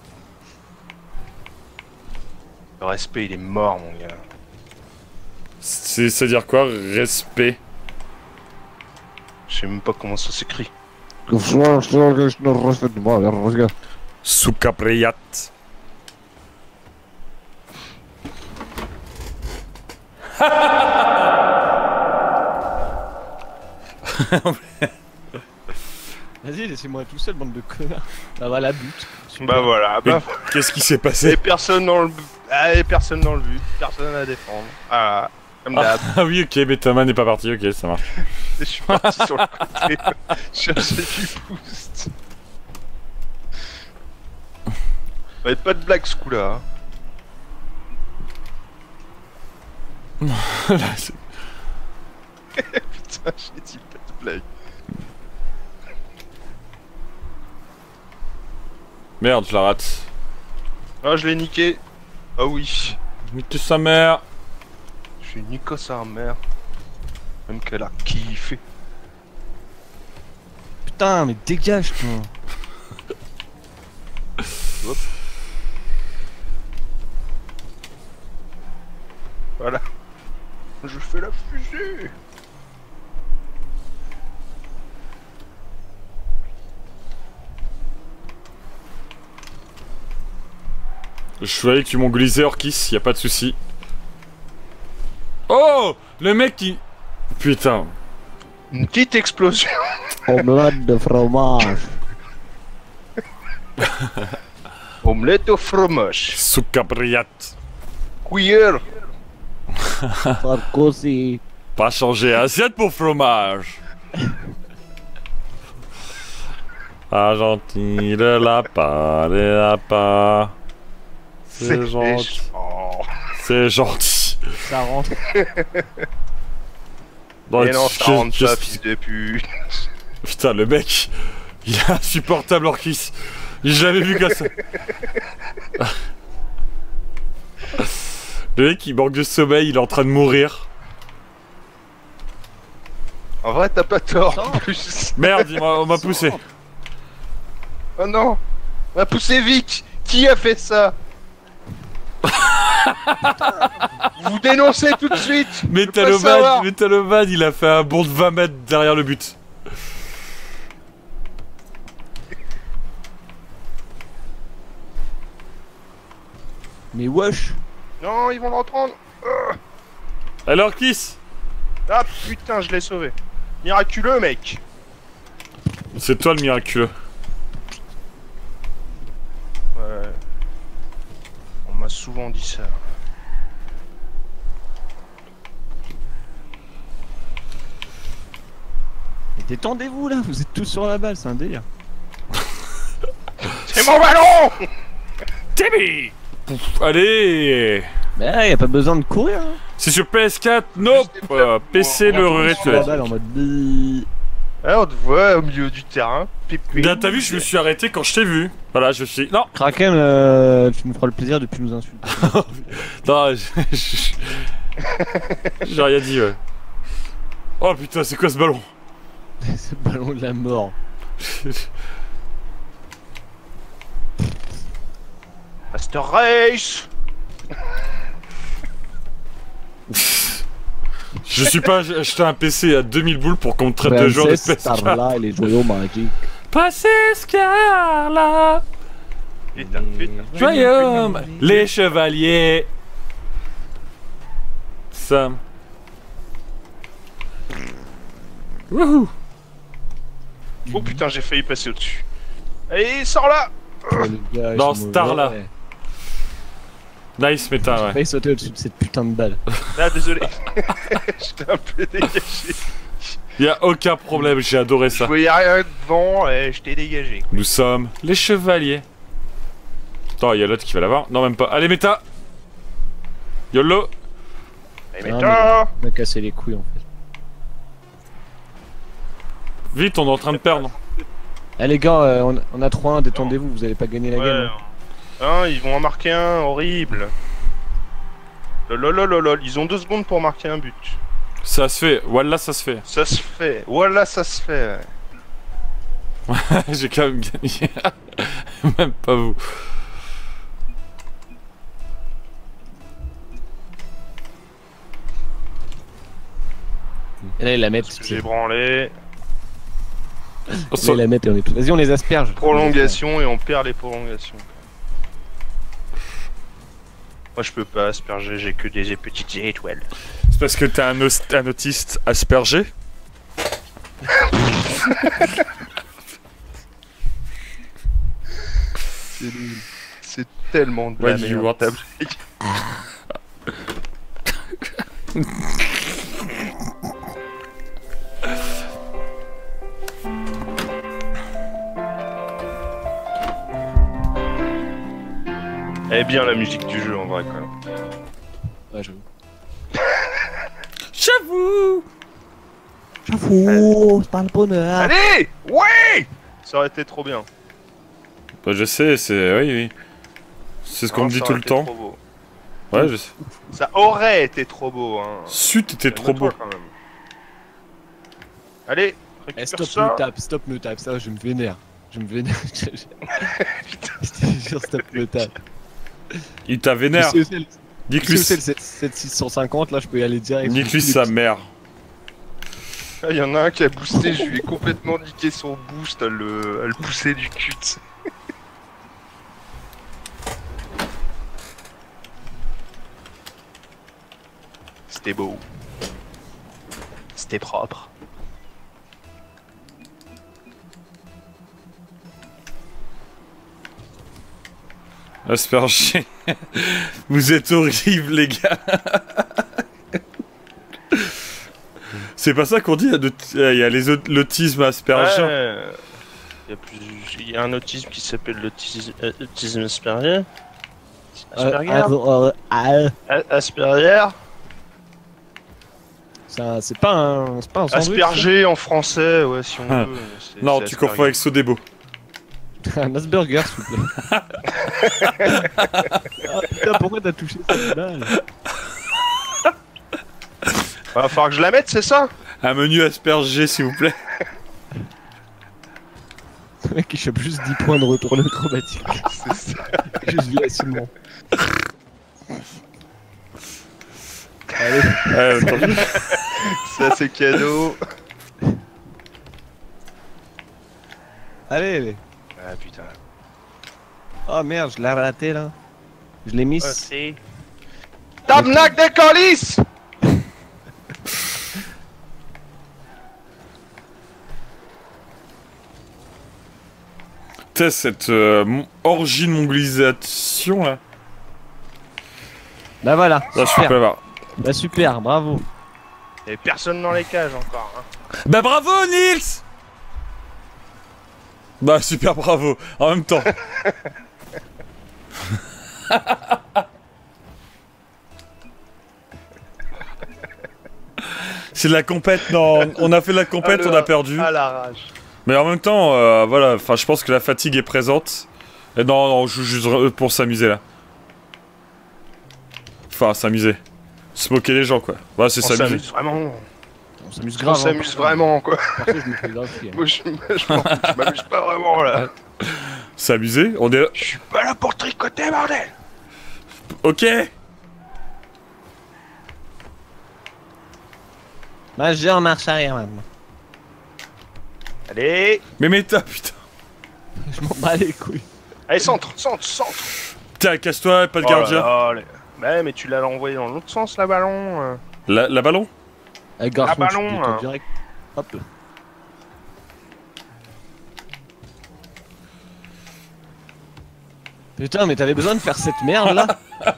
Le respect, il est mort, mon gars. C'est-à-dire quoi? Respect. Je sais même pas comment ça s'écrit. Soukapreyat. Vas-y laissez-moi tout seul bande de connards. Bah voilà but. Super. Bah voilà, bah. Qu'est-ce qui s'est Et passé? personne dans le but. Ah, et personne dans le but. Personne à défendre. Ah, comme d'hab. Ah oui, ok, Betama n'est pas parti, ok, ça marche. Je suis parti sur le côté. Chercher du boost. Va être pas de blague ce coup-là. Hein. Là, c'est- Putain, j'ai dit pas de blague. Merde, je la rate. Ah, je l'ai niqué. Ah oui. Nique sa mère. Je suis niqué sa mère. Même qu'elle a kiffé. Putain mais dégage toi. Voilà. Je fais la fusée. Je vais aller tu mongolisé Orkis, y a pas de souci. Oh, le mec qui... Putain. Une petite explosion. Omelette de fromage. Omelette au fromage. Soukabriat. Cuillère. Sarkozy. Pas changer assiette pour fromage. Ah gentil, le lapin. C'est gentil. méchant. C'est gentil. Ça rentre. Non, Et non, tu- ça rentre tu- pas, fils de pute. Putain, le mec, il est insupportable Orkis. J'ai jamais vu comme ça. Le mec, il manque de sommeil, il est en train de mourir. En vrai, t'as pas tort, en plus. Merde, on m'a poussé. Oh non. On a poussé Vic. Qui a fait ça? Vous dénoncez tout de suite. savoir. Metaloman, il a fait un bond de 20 mètres derrière le but. Mais wesh. Non, ils vont le reprendre. Alors Orkis, Ah putain, je l'ai sauvé. Miraculeux, mec. c'est toi le miraculeux. Ouais. On m'a souvent dit ça. Mais détendez-vous là, vous êtes tous sur la balle, c'est un délire. C'est mon ballon. Timmy. Allez. Mais y a pas besoin de courir. Hein. C'est sur PS4, nope. PC le Sur la return. balle en mode. Bi. Ah, on te voit au milieu du terrain. Pépé. Bien, t'as vu, je me suis arrêté quand je t'ai vu. Voilà, je suis. Non, Kraken, tu nous feras le plaisir de plus nous insulter. non, j'ai rien dit, ouais. Oh putain, c'est quoi ce ballon? C'est le ballon de la mort. Master Race. Je suis pas acheté un PC à 2000 boules pour qu'on me traite de joueur de Princesse PS4. Starla et les joyaux magiques. Princesse Carla, Putain, putain. Joyeux, les chevaliers. Sam. Wouhou. Oh putain, j'ai failli passer au-dessus. Allez, sors là. Dans Starla. Nice méta, J'ai ouais. failli sauter au-dessus de cette putain de balle. Ah, désolé. J'étais un peu dégagé. Y'a aucun problème, j'ai adoré Je ça. voyais rien devant et je t'ai dégagé. Nous sommes les chevaliers. Attends, y'a l'autre qui va l'avoir. Non, même pas. Allez, méta. YOLO. Allez, Ah, mets-toi. On a cassé les couilles en fait. Vite, on est en train de perdre. Eh les gars, on a 3-1, détendez-vous, vous allez pas gagner la game. Hein. Hein, ils vont en marquer un, horrible. Lolololol, ils ont 2 secondes pour marquer un but. Ça se fait. Wallah, ça se fait. Ça se fait, voilà, ça se fait. J'ai quand même gagné. Même pas vous. Et là, ils la mettent. Parce que j'ai branlé. Là, ils la mettent et on est tous. Vas-y, on les asperge. Prolongation et on perd les prolongations. Moi je peux pas asperger, j'ai que des petites étoiles. C'est parce que t'es un autiste aspergé. C'est tellement de la What do you merde. want? ta blague. Elle est bien la musique du jeu en vrai quand même. Ouais, j'avoue. J'avoue. J'avoue, c'est pas le bonheur. Allez. Ouais. Ça aurait été trop bien. Bah, je sais, c'est. Oui, oui. C'est ce qu'on Non, me dit ça tout aurait le été temps. trop beau. Ouais, je sais. Ça aurait été trop beau hein. Sut était trop beau. Calme-toi, quand même. Allez, Eh, récupère stop ça. me tape, ça je me vénère. Je me vénère. Je te jure, stop me tape. Il t'a vénère. Tu sais où Nique-lui c'est le 7650, là je peux y aller direct. nique-lui sa mère. Ah, il y en a un qui a boosté, je lui ai complètement niqué son boost à le pousser du cul. Tu sais. C'était beau. C'était propre. Asperger. Vous êtes horribles, les gars. C'est pas ça qu'on dit, il y a l'autisme Asperger. Ouais. Il y a un autisme qui s'appelle l'autisme Asperger. Asperger. Asperger. C'est pas un sandwich. Asperger en français, ouais, si on veut. Non, tu confonds avec Sodebo. Un Asperger, s'il vous plaît. Ah, putain, pourquoi t'as touché cette balle? Va falloir que je la mette, c'est ça? Un menu aspergé, s'il vous plaît. Le mec, il chope juste 10 points de retour acrobatique. C'est ça. Juste vu facilement. Allez. Ça, c'est cadeau. Allez. Ah putain. Oh merde, je l'ai raté là. Je l'ai mis. C'est. Tabarnak des colis! T'as cette orgie de mongolisation là. Bah voilà. Là, je peux pas voir. Bah super, bravo. Y'a personne dans les cages encore. Hein. Bah bravo Nils. Bah super bravo, en même temps. C'est de la compète, non, on a fait de la compète, on a perdu. À la rage. Mais en même temps, voilà, enfin je pense que la fatigue est présente. Et non, on joue juste pour s'amuser là. Enfin, s'amuser. Se moquer les gens quoi. Voilà, c'est On s'amuser. s'amuse vraiment. On s'amuse On grave. s'amuse vraiment quoi. Perso, je me fais grave chier. Moi je m'amuse pas vraiment là. S'amuser, on est... Je suis pas là pour tricoter bordel. Ok. Bah j'ai en marche arrière maintenant. Allez. Mais méta, putain. Je m'en bats les couilles. Allez, centre. Tiens, casse-toi, pas de Oh là gardien. là, Ouais, mais tu l'as envoyé dans l'autre sens, la ballon. La ballon. Avec garçon, Ah, ballon, tu butes hein. direct. Hop. Putain, mais t'avais besoin de faire cette merde là.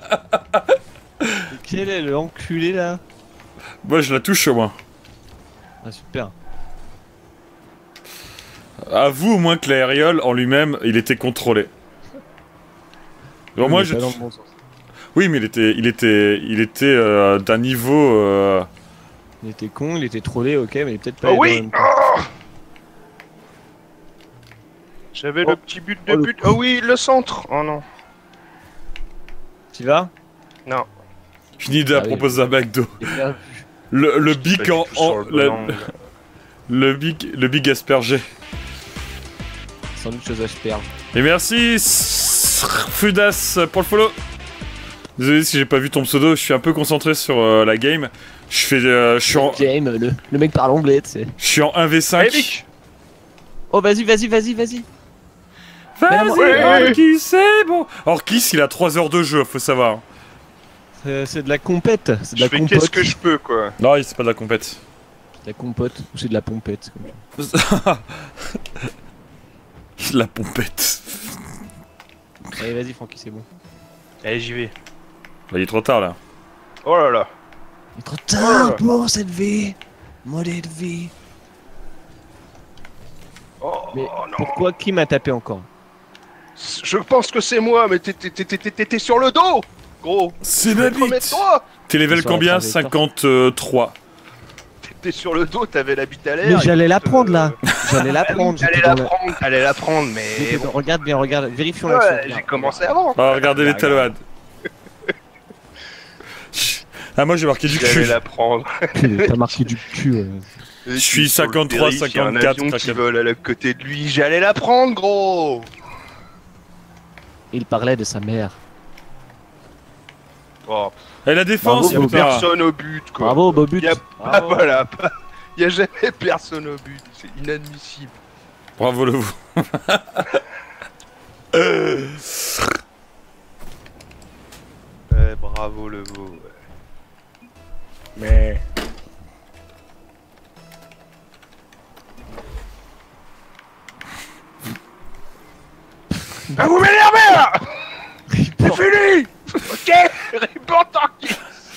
Quel est le enculé là? Moi, je la touche au moins. Ah super. Avoue au moins que l'aériole en lui-même, il était contrôlé. Alors moi, je... Pas dans le bon sens. Oui, mais il était d'un niveau... Il était con, il était trollé, ok, mais il est peut-être pas. Oh aidé en oui. même temps. Oh J'avais le petit but de Oh, le but. Oh oui, le centre. Oh non. T'y vas? Non. Une idée à Ah oui. proposer à McDo. Il est bien vu. Le Pas big du en... tout sur le bon angle. le big aspergé. Sans doute chose asperge. Et merci Fudas pour le follow. Désolé si j'ai pas vu ton pseudo, je suis un peu concentré sur la game. Je Game, le mec parle anglais, tu sais. suis en 1v5. Allez, Vic. Oh, vas-y. Vas-y, Ouais. Orkis, c'est bon. Orkis, il a 3 heures de jeu, faut savoir. C'est de la compète. C'est de Je la fais compote. qu'est-ce que je peux, quoi. Non, c'est pas de la compète. C'est de la compote ou c'est de la pompette comme ça. La pompette. Allez, vas-y, Francky, c'est bon. Allez, j'y vais. Bah, il est trop tard là. Oh là là. Il est trop tard pour cette vie. Modèle vie. Oh, Mais non. pourquoi qui m'a tapé encore? Je pense que c'est moi, mais t'étais sur le dos, gros. C'est ma bite. Remets-toi. T'es level Sur la combien? trajectoire. 53. T'étais sur le dos, t'avais la bite à l'air. Mais j'allais la écoute, prendre là. J'allais la prendre. T'allais j'étais la dans la- prendre, t'allais la prendre, mais j'étais bon. dans- Regarde bien, regarde. Vérifions Ouais, l'action. j'ai commencé avant. Ah, regardez les Regarde. taloades. Ah, moi j'ai marqué du J'allais cul. la prendre. T'as marqué du cul. Je suis 53, 54, Il y a un avion qui craquel. vole à la côté de lui. J'allais la prendre, gros. Il parlait de sa mère. Oh, Et la défense, Bravo, y a putain. personne au but, quoi. Bravo, Bobut. Y a- Ah, Bravo. voilà. Y a jamais personne au but. C'est inadmissible. Bravo le vous. Bravo le veau. Ouais. Mais... Ah, vous m'énervez là. C'est fini. Ok. Report tranquille.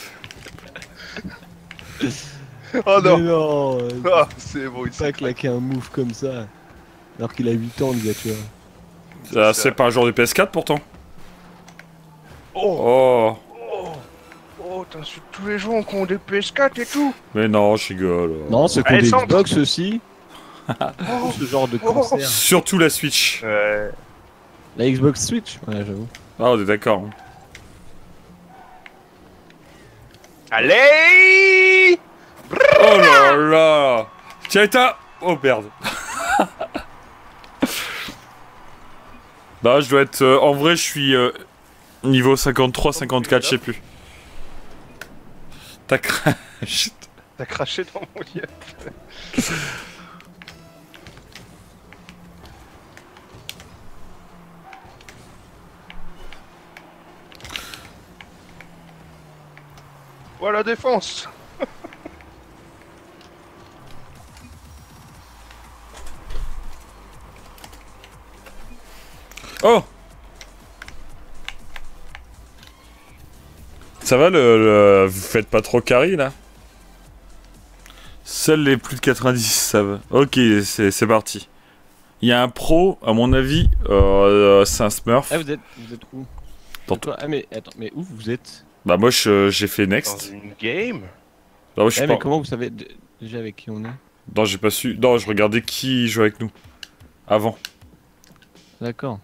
Oh Mais non. non, Ah, c'est bon, il pas claquer un move comme ça. Alors qu'il a 8 ans, le gars, tu vois. Ah, c'est pas un joueur de PS4 pourtant. Oh. Oh. Oh, t'insultes tous les gens qui ont des PS4 et tout. Mais non, je rigole. Non, c'est qu'on Allez, des centre. Xbox aussi. Oh. Ce genre de cancer. Surtout la Switch. La Xbox Switch, ouais, j'avoue. Ah, on est d'accord. Hein. Allez. Oh là là. Tiens, éteins. Oh merde. Bah, je dois être... en vrai, je suis niveau 53, 54, je sais plus. T'as craché. T'as craché dans mon lit. Voilà la défense. Oh. Ça va vous faites pas trop carry là? Seuls les plus de 90 savent. Ok, c'est parti. Il y a un pro, à mon avis, c'est un smurf. Ah, vous êtes où? Dans Ah, mais attends, mais où vous êtes? Bah moi j'ai fait Dans next. une game. Non, moi, je suis Eh, mais pas... comment vous savez déjà avec qui on est? Non, j'ai pas su. Non, je regardais qui jouait avec nous. Avant. D'accord.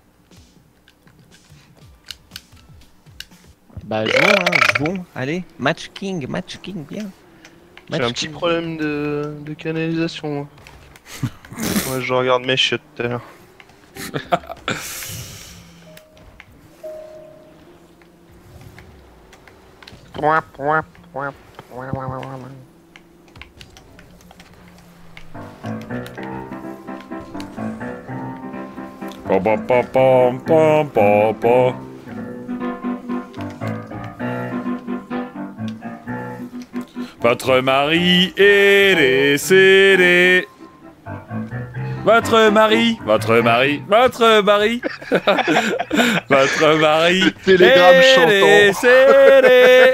Bah, jouons. Allez, match king, bien. J'ai un petit problème de canalisation. Moi. Moi, je regarde mes chiottes tout à l'heure. Pam pam pam pam pam pam pam. Votre mari est décédé. Votre mari. Votre mari. Votre mari Télégramme est chantant. décédé.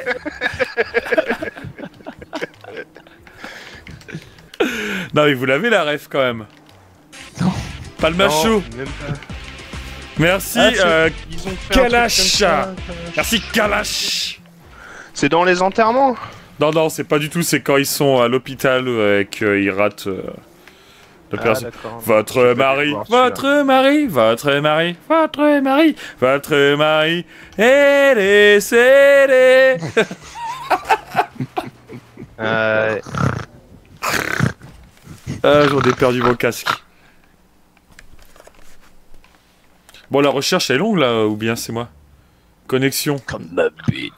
Non mais vous l'avez la ref quand même. Non. Pas le macho. Non, même pas. Merci Ils ont fait un truc comme Kalash. ça. Merci Kalash. C'est dans les enterrements. Non, c'est pas du tout, c'est quand ils sont à l'hôpital et qu'ils ratent le perso. D'accord. Votre mari, votre mari, votre mari, votre mari, votre mari est décédé. Euh... Ah, j'en ai perdu mon casque. Bon, la recherche est longue là, ou bien c'est moi? Connexion. Comme ma bite.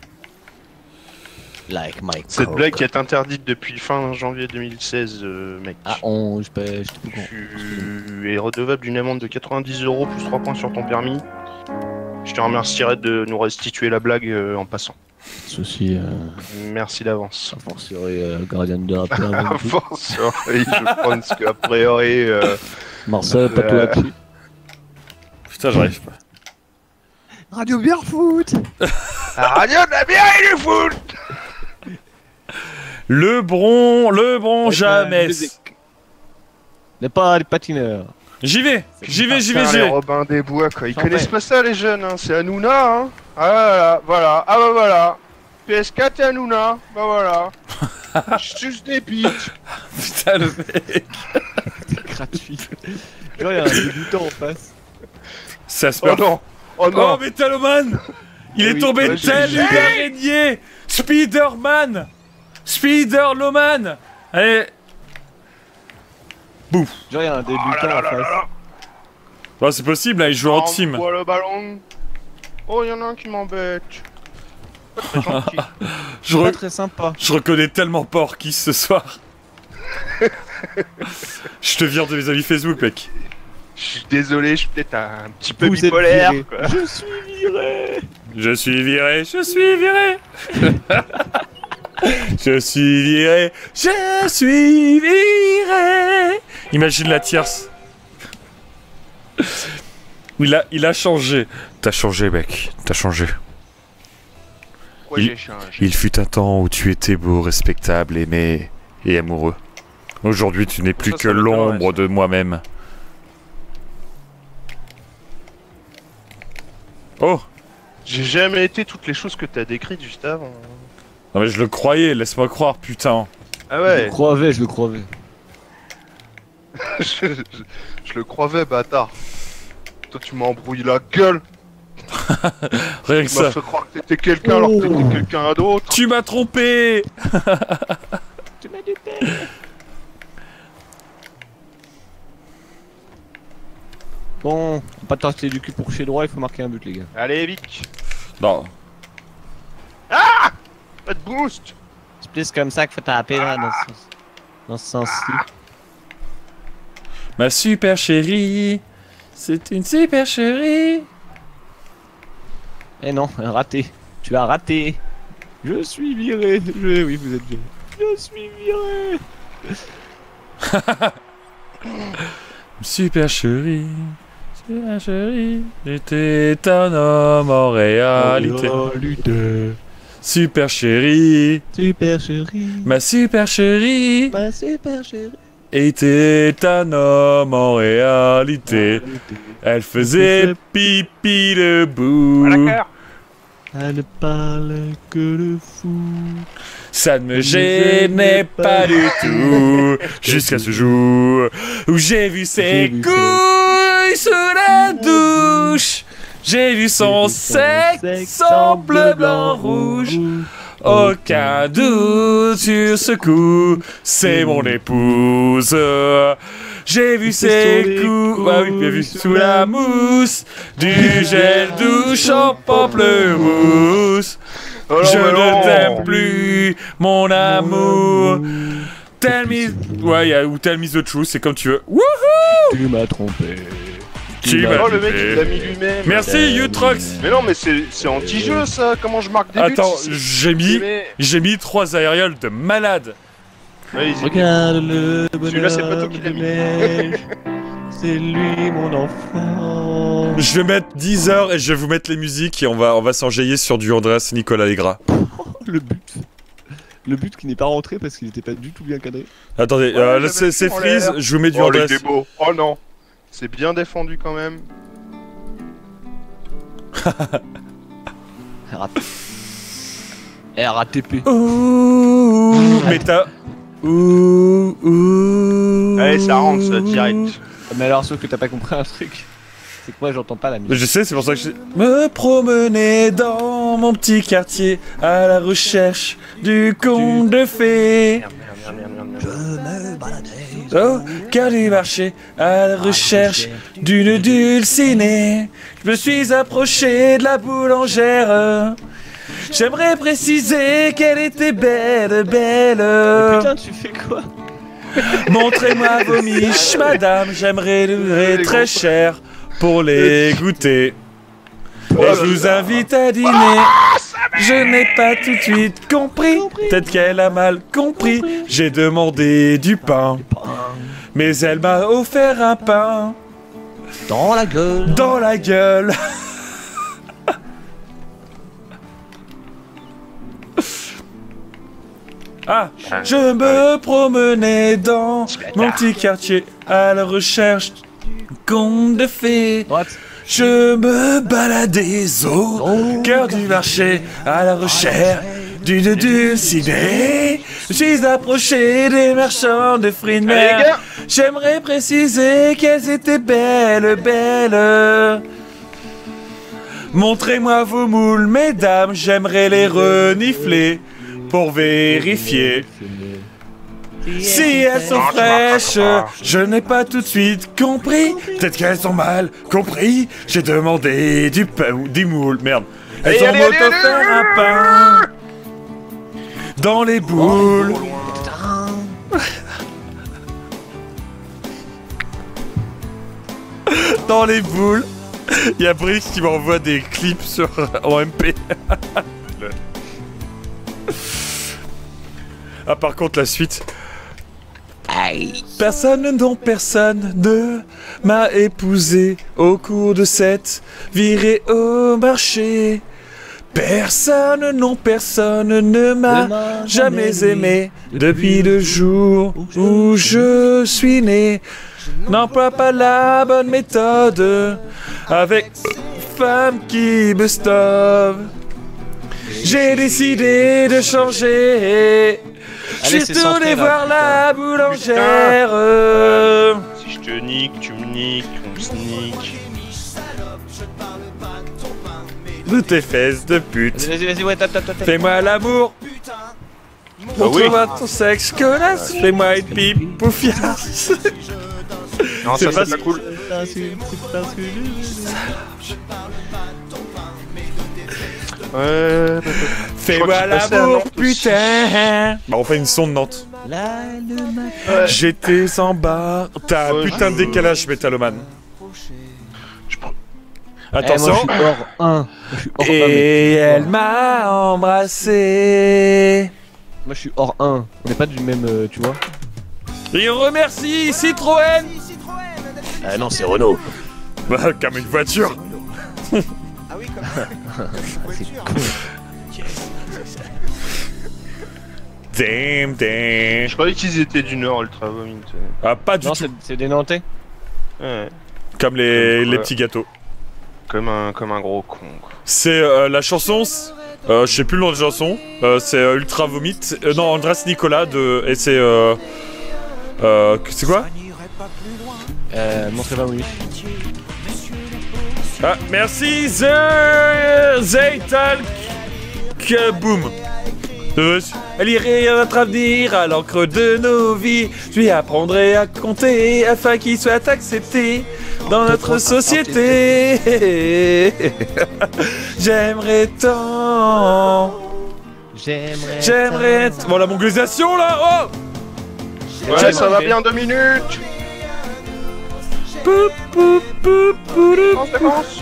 Like my Cette cock. blague est interdite depuis fin janvier 2016, mec. Ah, je te comprends. Tu es redevable d'une amende de 90 € plus 3 points sur ton permis. Je te remercierai de nous restituer la blague en passant. Ceci, Merci d'avance. a fortiori, gardien de la paix. A fortiori, je pense qu'a priori... Marcel, pas toi là-dessus. Putain, j'arrive pas. Radio Bière Foot. La radio de la bière et du foot. Le bon jamais. N'est pas les patineurs. J'y vais. Putain, les Robins des Bois, quoi. Ils J'en connaissent fais. pas ça, les jeunes, hein. C'est Hanouna, hein. Ah, voilà. Ah, bah voilà. PS4 et Hanouna. Bah voilà. Juste des pics. Putain, le mec. C'est gratuit. Genre, il y a un débutant en face. Ça se Oh perd. non. Oh non. Oh, Metaloman. Il Ah est oui, tombé ouais, tel j'ai- une araignée. Spider-Man. Spider-Loman. Allez. Bouf. Genre, il y a un débutant Oh là en là là face. là. Bah, c'est possible, là, il joue en team. Envoie le ballon. Oh, il y en a un qui m'embête. Pas très gentil. Je, Pas re- très sympa. je reconnais tellement pas Orkis ce soir. Je te vire de mes amis Facebook, mec. Je suis désolé, je suis peut-être un petit peu Vous êtes bipolaire. viré. Quoi. Je suis viré. Je suis viré, je suis viré. Je suis viré, je suis viré. Imagine la tierce. Il a changé. T'as changé, mec. T'as changé. Pourquoi j'ai changé? Il fut un temps où tu étais beau, respectable, aimé et amoureux. Aujourd'hui, tu n'es plus Ça, que ça va bien, l'ombre ouais, ça. de moi-même. Oh! J'ai jamais été toutes les choses que t'as décrites juste avant. Non mais je le croyais, laisse-moi croire, putain. Ah Je ouais, le croyais, je le croyais. je le croyais, bâtard. Toi, tu m'as embrouillé la gueule. Rien que Tu m'as ça. fait croire que t'étais quelqu'un alors que t'étais quelqu'un d'autre. Tu m'as trompé! Tu m'as dupé. Bon, pas de tenter du cul pour chez droit, il faut marquer un but, les gars. Allez, Vic. Non. Pas de boost. C'est plus comme ça qu'il faut taper là, dans ce sens-ci. Ma super chérie, c'est une super chérie. Eh non, raté. Tu as raté. Je suis viré. Oui, vous êtes viré. Je suis viré. Super chérie, j'étais un homme en réalité. Super chérie, Super chérie. ma super chérie, Ma super chérie. était un homme en réalité. Elle faisait pipi debout. D'accord. Elle ne parle que de fou. Ça ne me gênait pas du tout. Jusqu'à ce jour où j'ai vu ses couilles sous la douche. J'ai vu son sexe en bleu, blanc, rouge. Aucun doute sur ce coup, c'est mon épouse. J'ai vu ses coups, ah oui, bien vu, sous la mousse, du gel douche en pamplemousse. Oh non, Je mais non. ne t'aime plus, mon amour. Tell me, ouais, ou tell me the truth, c'est comme tu veux. Wouhou! Tu m'as trompé. Tu m'as Oh, le mec, trompé. il l'a mis lui-même. Merci, Utrox. Mais non, mais c'est anti-jeu, ça. Comment je marque des buts Attends, si c'est- j'ai mis 3 aérials de malade. Vas-y. Regarde le Celui-là, c'est pas toi qui l'as bonhomme mis. de neige. C'est lui, mon enfant. Je vais mettre 10 heures et je vais vous mettre les musiques et on va s'enjailler sur du Andreas Nicolas Legra. Le but. Le but qui n'est pas rentré parce qu'il n'était pas du tout bien cadré. Attendez, Ouais, là j'avais c'est le fond en Freeze, l'air. je vous mets du Oh, Andreas. les débos. Oh non. C'est bien défendu quand même. RATP. Ouh, méta. Ouh, ouh. Allez, ça rentre, ça, direct. Mais alors, sauf que t'as pas compris un truc. C'est que moi, j'entends pas la musique. Je sais, c'est pour ça que je me promenais dans mon petit quartier à la recherche du conte de fées. Je me baladais. Au cœur du marché, à la recherche d'une dulcinée. Je me suis approché de la boulangère. J'aimerais préciser qu'elle était belle, belle. Putain, tu fais quoi? Montrez-moi vos miches, madame, j'aimerais livrer très cher pour les goûter. Et je vous invite à dîner. Je n'ai pas tout de suite compris. Peut-être qu'elle a mal compris. J'ai demandé du pain. Mais elle m'a offert un pain Dans la gueule. dans la gueule. Ah, je me promenais dans mon petit quartier à la recherche d'un conte de fées. What? Je me baladais au cœur du marché à la recherche d'une dulcinée. Je suis approché des marchands de fruits de Allez, les mer. gars. J'aimerais préciser qu'elles étaient belles, belles. Montrez-moi vos moules, mesdames, j'aimerais les renifler pour vérifier. Si elles sont Non, tu marqueras fraîches, pas. je n'ai pas tout de suite compris. Peut-être qu'elles sont mal compris. J'ai demandé du pain ou des moules. Merde. Elles Allez, ont allez, allez, offert allez, un pain dans les boules. Dans les boules. Il y a Brice qui m'envoie des clips sur en MP. Ah, par contre, la suite. Personne, non personne ne m'a épousé au cours de cette virée au marché. Personne, non personne ne m'a jamais aimé depuis le jour où je suis né. N'emploie pas la bonne méthode avec femme qui me stoppe. J'ai décidé de changer. J'ai retourné voir la boulangère. Si je te nique, tu me niques, on se nique. De tes fesses de pute. Vas-y, ouais, tape. Fais-moi l'amour. Montre-moi ton sexe connasse. Fais-moi une pipe poufiasse. Non, C'est ça pas c'est pas cool. Ouais. Fais-moi l'amour, putain. Bah, on fait une son de Nantes. Ouais. J'étais en bas. T'as un Ouais, putain de décalage, métalomane. Attention. Moi, je suis hors 1. Et elle m'a embrassé. Moi, je suis hors 1. On n'est pas du même, tu vois. Et on remercie Citroën. Ah non, c'est Renault. Bah, comme une voiture. Damn. Je croyais qu'ils étaient du Nord, Ultra Vomit. Ah, pas du Non, tout. c'est des Nantais. Ouais. Comme les petits gâteaux. Comme un gros con, quoi. C'est la chanson. Je sais plus le nom de la chanson. C'est Ultra Vomit. Non, Andrés Nicolas de. Et c'est. C'est quoi? Montrez-moi oui. Ah, merci Zaytal Boom. Elle irait à notre avenir à l'encre de nos vies. Je lui apprendrai à compter afin qu'il soit accepté dans notre société. J'aimerais tant. J'aimerais. Bon, la mongolisation là, oh! Ouais, ça va bien 2 minutes. On dépense.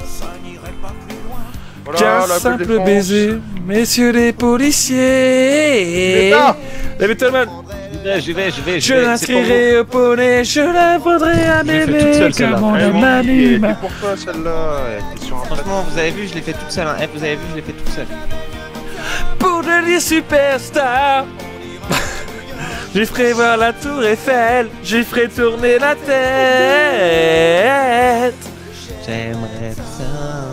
Voilà, Qu'un la simple défense. baiser, messieurs les policiers. L'État. Les Metalman. Je vais. Je l'inscrirai au poney, je la vendrai à l'ai fait toute bébé seule, celle-là. comme on Eh aime oui, ma elle mime. était pour toi celle-là. Elle était sur un Franchement, vous avez vu, je l'ai fait toute seule. Hein. Vous avez vu, je l'ai fait toute seule. Pour devenir superstar, je ferai voir la tour Eiffel, je ferai tourner la tête. J'aimerais ça.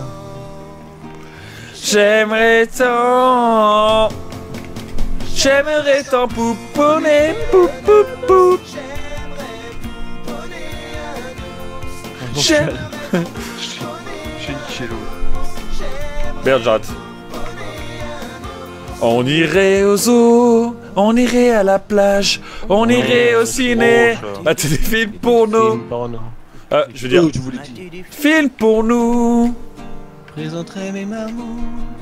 J'aimerais tant pouponner, pou pou pou. J'aime. J'ai niqué l'eau. Merde, j'arrête. On irait au zoo, on irait à la plage, on irait au ciné. trop, ça. Ah, t'es des films porno. Ah, je veux dire, Je vous l'ai dit. films pour nous. Présenterai mes mamans.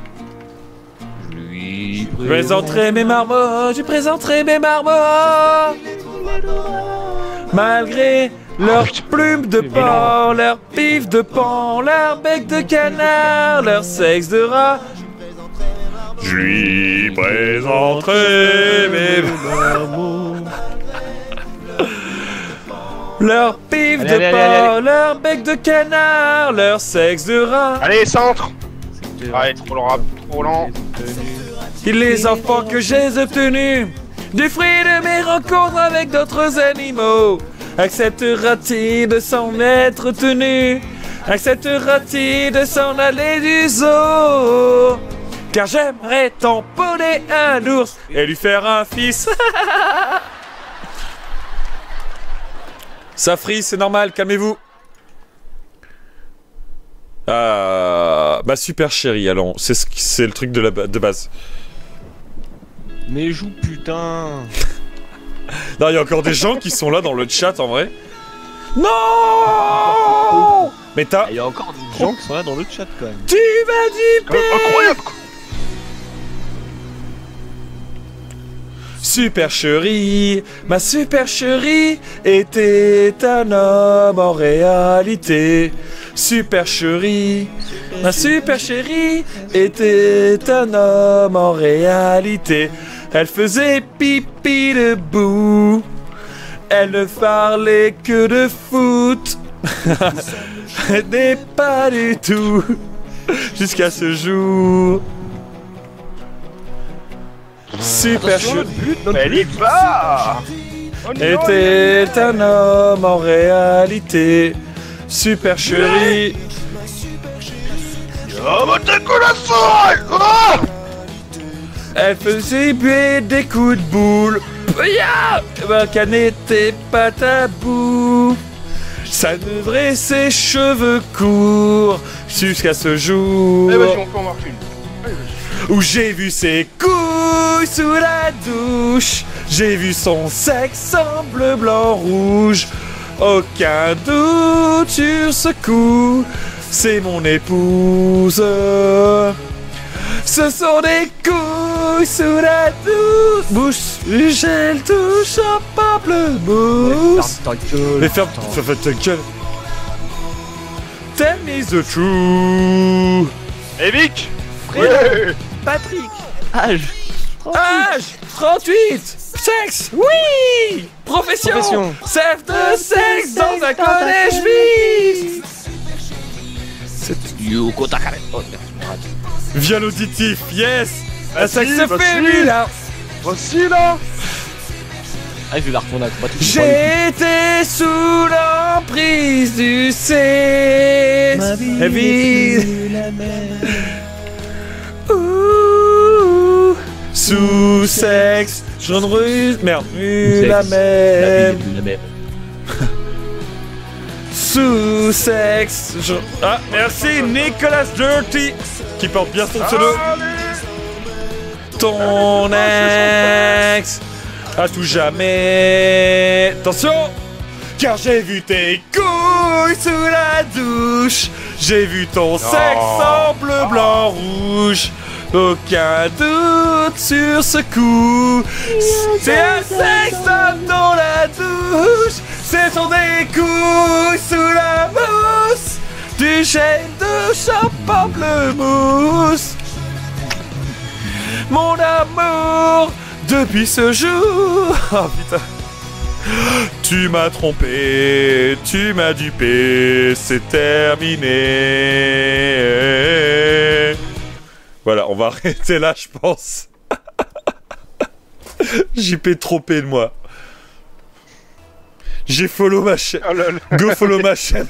Lui Je présenterai mes marmots, je présenterai mes marmots. Malgré leurs plumes de porc, leurs pifs de pan, leurs becs de canard, leur sexe de rat. Je lui présenterai mes leurs pifs de Allez, porc, leurs becs de canard, leur sexe de rat. Allez, centre. Ouais, trop lent, trop lent. Et les enfants que j'ai obtenus du fruit de mes rencontres avec d'autres animaux, acceptera-t-il de s'en être tenu? Acceptera-t-il de s'en aller du zoo? Car j'aimerais tamponner un ours et lui faire un fils. Ça frise, c'est normal, calmez-vous. Bah super chérie, alors c'est le truc de base. Mais joue putain. Non, il y a encore des gens qui sont là dans le chat en vrai. Non. Mais t'as... Il y a encore des gens qui sont là dans le chat quand même. Tu vas dire Incroyable, quoi. supercherie, ma supercherie était un homme en réalité. Supercherie, ma supercherie était un homme en réalité. Elle faisait pipi debout. Elle ne parlait que de foot. Elle n'est pas du tout. Jusqu'à ce jour. Super chou. Elle y va. On y va, Était un homme en réalité. Super chérie. Oh, mon décollation. Oh. Elle faisait des coups de boule. Qu'elle n'était pas tabou. Ça devrait ses cheveux courts. Jusqu'à ce jour. Eh, vas-y, on peut en marquer une. Où j'ai vu ses couilles sous la douche. J'ai vu son sexe en bleu, blanc, rouge. Aucun doute sur ce coup, c'est mon épouse. Ce sont des couilles sous la bouche. J'ai le touche en pamplemousse. Mais ferme ta gueule. Tell me the truth. Eh, Vic. Prénom. Patrick. Âge. Âge 38. Sexe, oui. Profession. Chef de sexe dans un collège mixte. Yuko Takare. Oh, Viol auditif, yes. Un Vas-y, sexe vas-y. féminin. Voici là. Ah, je vais la retourner à Patrick. J'ai été sous l'emprise du sexe. Ma vie La vie. est plus la même. Ouh. Sous sexe, je ne ruse. Merde, la même. La même. Sous sexe, je. Ah, merci Nicolas Dirty qui porte bien son pseudo. Ton ex à tout jamais. Attention, car j'ai vu tes couilles sous la douche. J'ai vu ton sexe en bleu, blanc, rouge. Aucun doute sur ce coup. C'est un sexe dans la douche. Ce sont des couilles sous la mousse. Du gel de chat pamplemousse. Mon amour, depuis ce jour. Oh putain. Tu m'as trompé, tu m'as dupé, c'est terminé. Voilà, on va arrêter là, je pense. JP trompé de moi. J'ai follow ma chaîne. Oh là là. Go follow ma chaîne.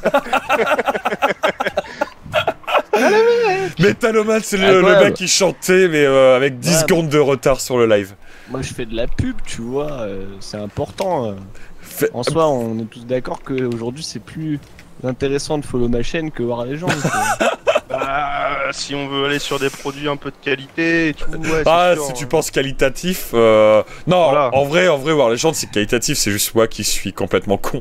Métaloman, c'est le mec qui chantait, mais avec 10 secondes de retard sur le live. Moi je fais de la pub, tu vois, c'est important. Fait- En soi, on est tous d'accord qu'aujourd'hui c'est plus intéressant de follow ma chaîne que voir les gens. Bah, si on veut aller sur des produits un peu de qualité et tout, ouais, c'est Ah, sûr, si hein. tu penses qualitatif, non, Voilà. en vrai, voir les gens, c'est qualitatif, c'est juste moi qui suis complètement con.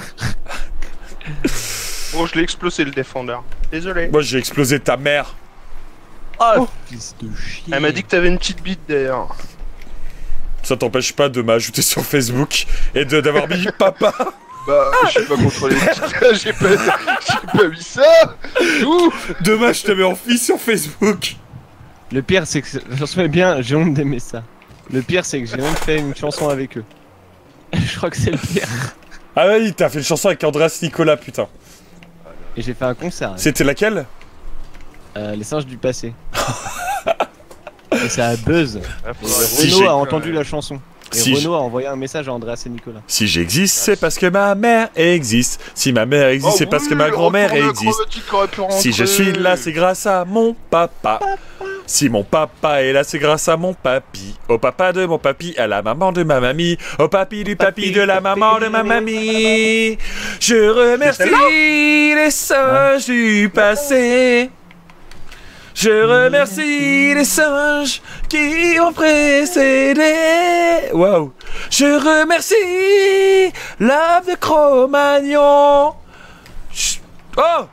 Oh, je l'ai explosé le défendeur. Désolé. Moi, j'ai explosé ta mère. Oh, fils de chien. Elle m'a dit que t'avais une petite bite d'ailleurs. Ça t'empêche pas de m'ajouter sur Facebook et d'avoir mis papa. Bah, je suis pas contre les j'ai pas vu ça. Ouh. Demain, je te mets en fille sur Facebook. Le pire c'est que, j'en souviens bien, j'ai honte d'aimer ça. Le pire c'est que j'ai même fait une chanson avec eux. Je crois que c'est le pire. Ah oui, t'as fait une chanson avec Andreas Nicolas, putain. Et j'ai fait un concert. C'était laquelle? Les singes du passé. Et ça a buzz. Ah, Et faudrait- Si Renaud j'ai- a entendu la chanson. Et Si Renaud a envoyé un message à Andreas et Nicolas. Si j'existe, c'est parce que ma mère existe. Si ma mère existe, Oh c'est parce que oui, ma grand-mère retourne le existe. chromatique aurait pu Si je rentrer. suis là, c'est grâce à mon papa. Si mon papa est là, c'est grâce à mon papy. Au papa de mon papy, à la maman de ma mamie. Au papy du papy de la maman de ma mamie. Je remercie les singes du passé. Je remercie les singes qui ont précédé. Waouh. Je remercie l'œuvre de Cro-Magnon. Oh!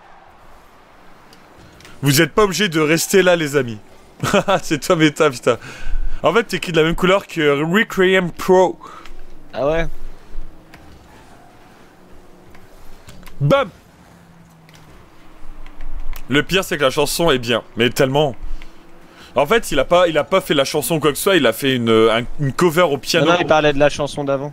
Vous êtes pas obligés de rester là, les amis. C'est toi, méta, putain. En fait, t'écris de la même couleur que Requiem Pro. Ah ouais? Bam! Le pire, c'est que la chanson est bien, mais tellement. En fait, il a pas fait la chanson ou quoi que ce soit, il a fait une cover au piano. Non, il parlait de la chanson d'avant.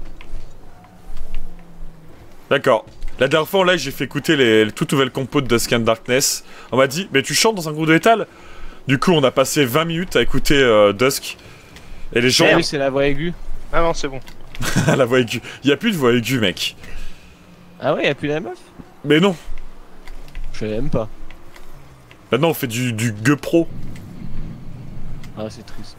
D'accord. La dernière fois en live, j'ai fait écouter les toutes nouvelles compos de Dusk and Darkness. On m'a dit, mais tu chantes dans un groupe de métal? Du coup, on a passé 20 minutes à écouter Dusk. Et les gens... Oui, c'est la voix aiguë. Ah non, c'est bon. La voix aiguë. Il y a plus de voix aiguë, mec. Ah ouais, y'a plus la meuf? Mais non. Je savais même pas. Maintenant, on fait du gueux pro. Ah, c'est triste.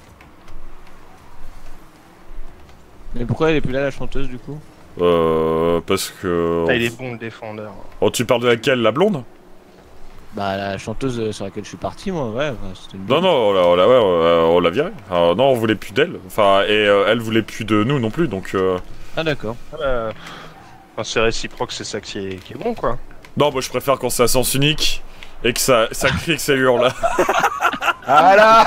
Mais pourquoi elle est plus là, la chanteuse, du coup? Parce que... Ah, il est bon le défendeur. Oh, tu parles de laquelle? La blonde? Bah, la chanteuse sur laquelle je suis parti, moi, ouais, c'était une... Non, non, on l'a virée. Non, on voulait plus d'elle. Enfin, et elle voulait plus de nous non plus, donc... Ah, d'accord. Enfin, c'est réciproque, c'est ça qui est bon, quoi. Non, moi je préfère quand c'est à sens unique et que ça crie et que ça hurle. Ah là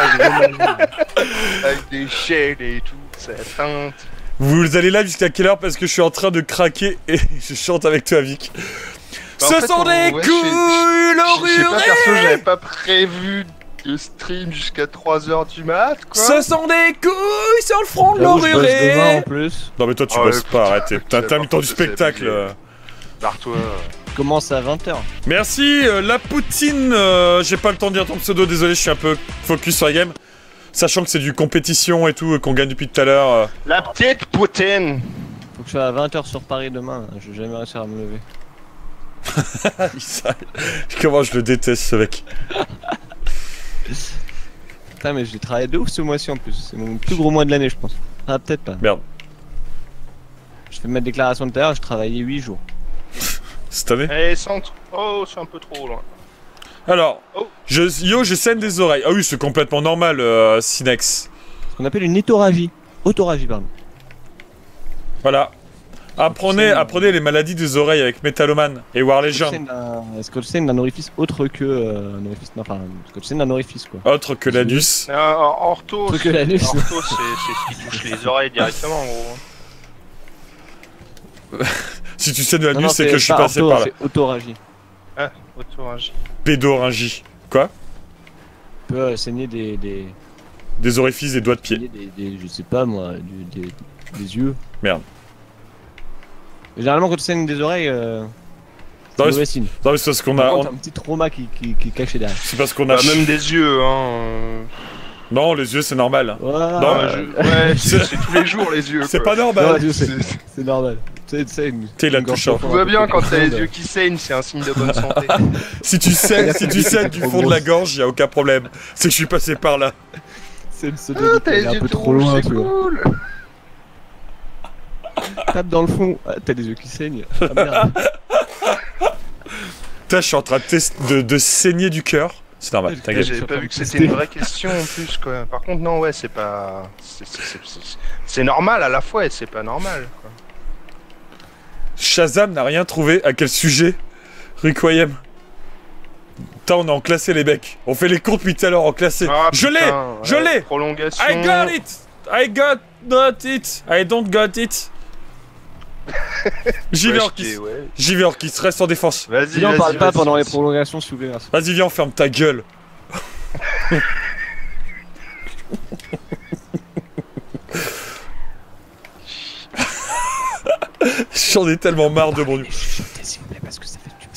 avec des chaînes et tout, ça teinte. Vous allez là jusqu'à quelle heure? Parce que je suis en train de craquer et je chante avec toi, Vic. Bah, Ce en fait, sont des ouais, couilles je sais pas, perso, lorurées. j'avais pas prévu de stream jusqu'à 3h du mat, quoi. Ce sont des couilles sur le front de J'avoue, je bosse demain, en l'orurée. plus. Non mais toi tu Oh, bosses putain, pas, arrête. T'as mis temps du c'est spectacle. abusé. Barre-toi. Je commence à 20h. Merci, la Poutine. J'ai pas le temps de dire ton pseudo, désolé, je suis un peu focus sur la game. Sachant que c'est du compétition et tout, qu'on gagne depuis tout à l'heure. La petite Poutine. Faut que je sois à 20h sur Paris demain, je vais jamais réussir à me lever. Comment je le déteste ce mec. Putain, mais j'ai travaillé de ouf ce mois-ci en plus, c'est mon plus gros mois de l'année, je pense. Ah, peut-être pas. Merde. Je fais ma déclaration de tout à l'heure, je travaillais 8 jours. Cette année. Eh, centre. Oh, c'est un peu trop loin. Alors, Oh. je saigne des oreilles. Ah oui, c'est complètement normal, Sinex. Ce qu'on appelle une étoragie. Autoragie, pardon. Voilà. Apprenez les maladies des oreilles avec Métaloman et War Legend. Est-ce que c'est d'un orifice autre que un orifice, non, enfin, est-ce que c'est d'un orifice quoi. Autre que l'anus. Ortho, Truc que l'anus. Ortho, c'est ce qui touche les oreilles directement, en gros. Si tu saignes de Non, l'anus, non, c'est que je suis pas passé ortho, par là. C'est autoragie. Autoragie. Pédoryngie. Quoi? Tu peux saigner des Des orifices des doigts de pied. saigner je sais pas moi, des yeux. Merde. Généralement quand tu saignes des oreilles, c'est Non, mauvais signe. Non mais c'est parce qu'on Par a... contre, un petit trauma qui est caché derrière. C'est parce qu'on a... Même des yeux, hein. Non, les yeux c'est normal. Voilà. Non, Ouais, c'est tous les jours les yeux. C'est quoi. pas normal. Ouais, je sais. C'est normal. Tu sais, il a touché un Tout va bien quand t'as les yeux qui saignent, c'est un signe de bonne santé. Si tu saignes du fond de la gorge, y a aucun problème. C'est que je suis passé par là. C'est une Ah, sodomie, t'as les elle est un yeux peu tout trop rouges, loin, c'est tu vois. cool. Tape dans le fond. Ah, t'as les yeux qui saignent. Ah merde. Putain, je suis en train de saigner du cœur. C'est normal, ta gueule. J'avais pas vu que c'était une vraie question en plus, quoi. Par contre, non, ouais, c'est pas... C'est normal à la fois et c'est pas normal, quoi. Shazam n'a rien trouvé. À quel sujet? Requiem. Putain, on est en classé, les mecs. On fait les cours depuis tout à l'heure en classé. Ah, Je l'ai. putain, Je ouais, l'ai. Prolongation. I got it. I got not it. I don't got it. J'y vais, Ouais, Orkis. ouais. J'y vais, Orkis. Reste en défense. Vas-y, Sinon, on vas-y, parle pas vas-y, pendant les vas-y. prolongations, s'il vous plaît, merci. Vas-y, viens, ferme ta gueule. J'en ai tellement marre de mon... S'il vous plaît, parce que ça fait du...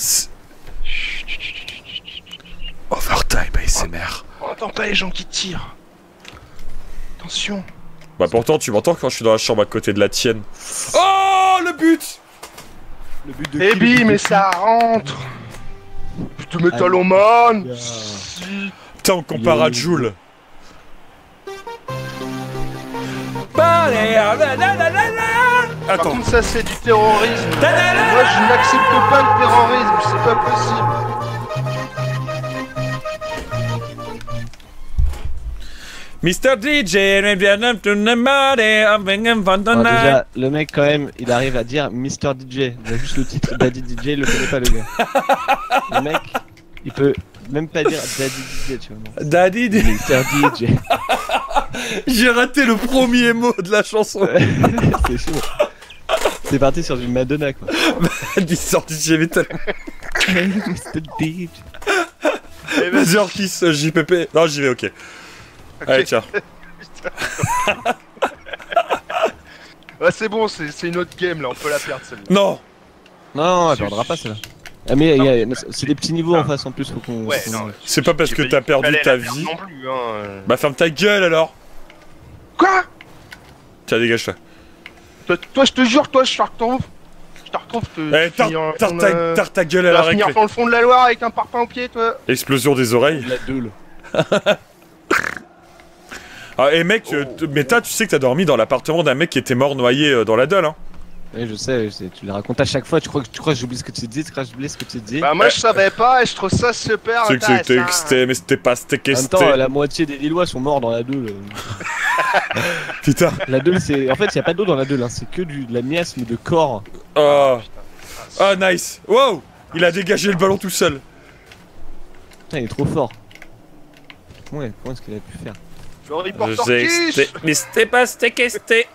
Overtime ASMR. On entend pas les gens qui tirent. Attention. Bah pourtant, tu m'entends quand je suis dans la chambre à côté de la tienne. Oh, le but. Le but de Eh qui, le bi, but mais de ça rentre. Putain, Métaloman. Yeah. Si. Putain, on compare à Joule. Par Attends. contre, ça c'est du terrorisme. Moi, je n'accepte pas le terrorisme, c'est pas possible. Mr. DJ, Alors déjà, le mec quand même, il arrive à dire Mr. DJ. Il a juste le titre Daddy DJ, il le connaît pas le gars. Le mec, il peut même pas dire Daddy DJ, tu vois. Non. Daddy, Mr. DJ. j'ai raté le premier mot de la chanson. C'est chaud. C'est parti sur du Madonna quoi. Mr. DJ Metal. Mr. DJ. Eh, Vas-y, Orkis, JPP. Non, j'y vais, ok. Allez, tiens. Ouais, c'est bon, c'est une autre game là, on peut la perdre celle-là. Non. Non, elle perdra pas celle-là. Ah mais c'est des petits niveaux en face en plus, faut qu'on... Ouais, faut qu'on- non. C'est pas parce que J'ai t'as pas dit qu'il perdu fallait ta la perdre vie. non plus, hein. Bah, ferme ta gueule alors. Quoi? Tiens, dégage-toi. Toi, je te jure, toi, je te retrouve. Je te retrouve, Eh, tarte ta gueule à la Tu vas finir récré. dans le fond de la Loire avec un parpaing au pied, toi. Explosion des oreilles. La deule. Ah, et mec, mais tu sais que t'as dormi dans l'appartement d'un mec qui était mort noyé dans la dalle, hein. Oui, je sais, tu les racontes à chaque fois, tu crois que j'oublie ce que tu dis, j'oublie ce que tu dis. Bah, moi, je savais pas et je trouve ça super C'est que intéressant. mais c'était pas c'était En même temps, la moitié des Lillois sont morts dans la Deule. Putain. La Deule, c'est... En fait, y a pas d'eau dans la Deule, hein. C'est que de la miasme de corps. Oh. Ah, nice. Wow. Il a dégagé le ballon tout seul. Putain, il est trop fort. Comment est-ce qu'il a pu faire? Le reporter Kiss. Mais c'était pas c'était.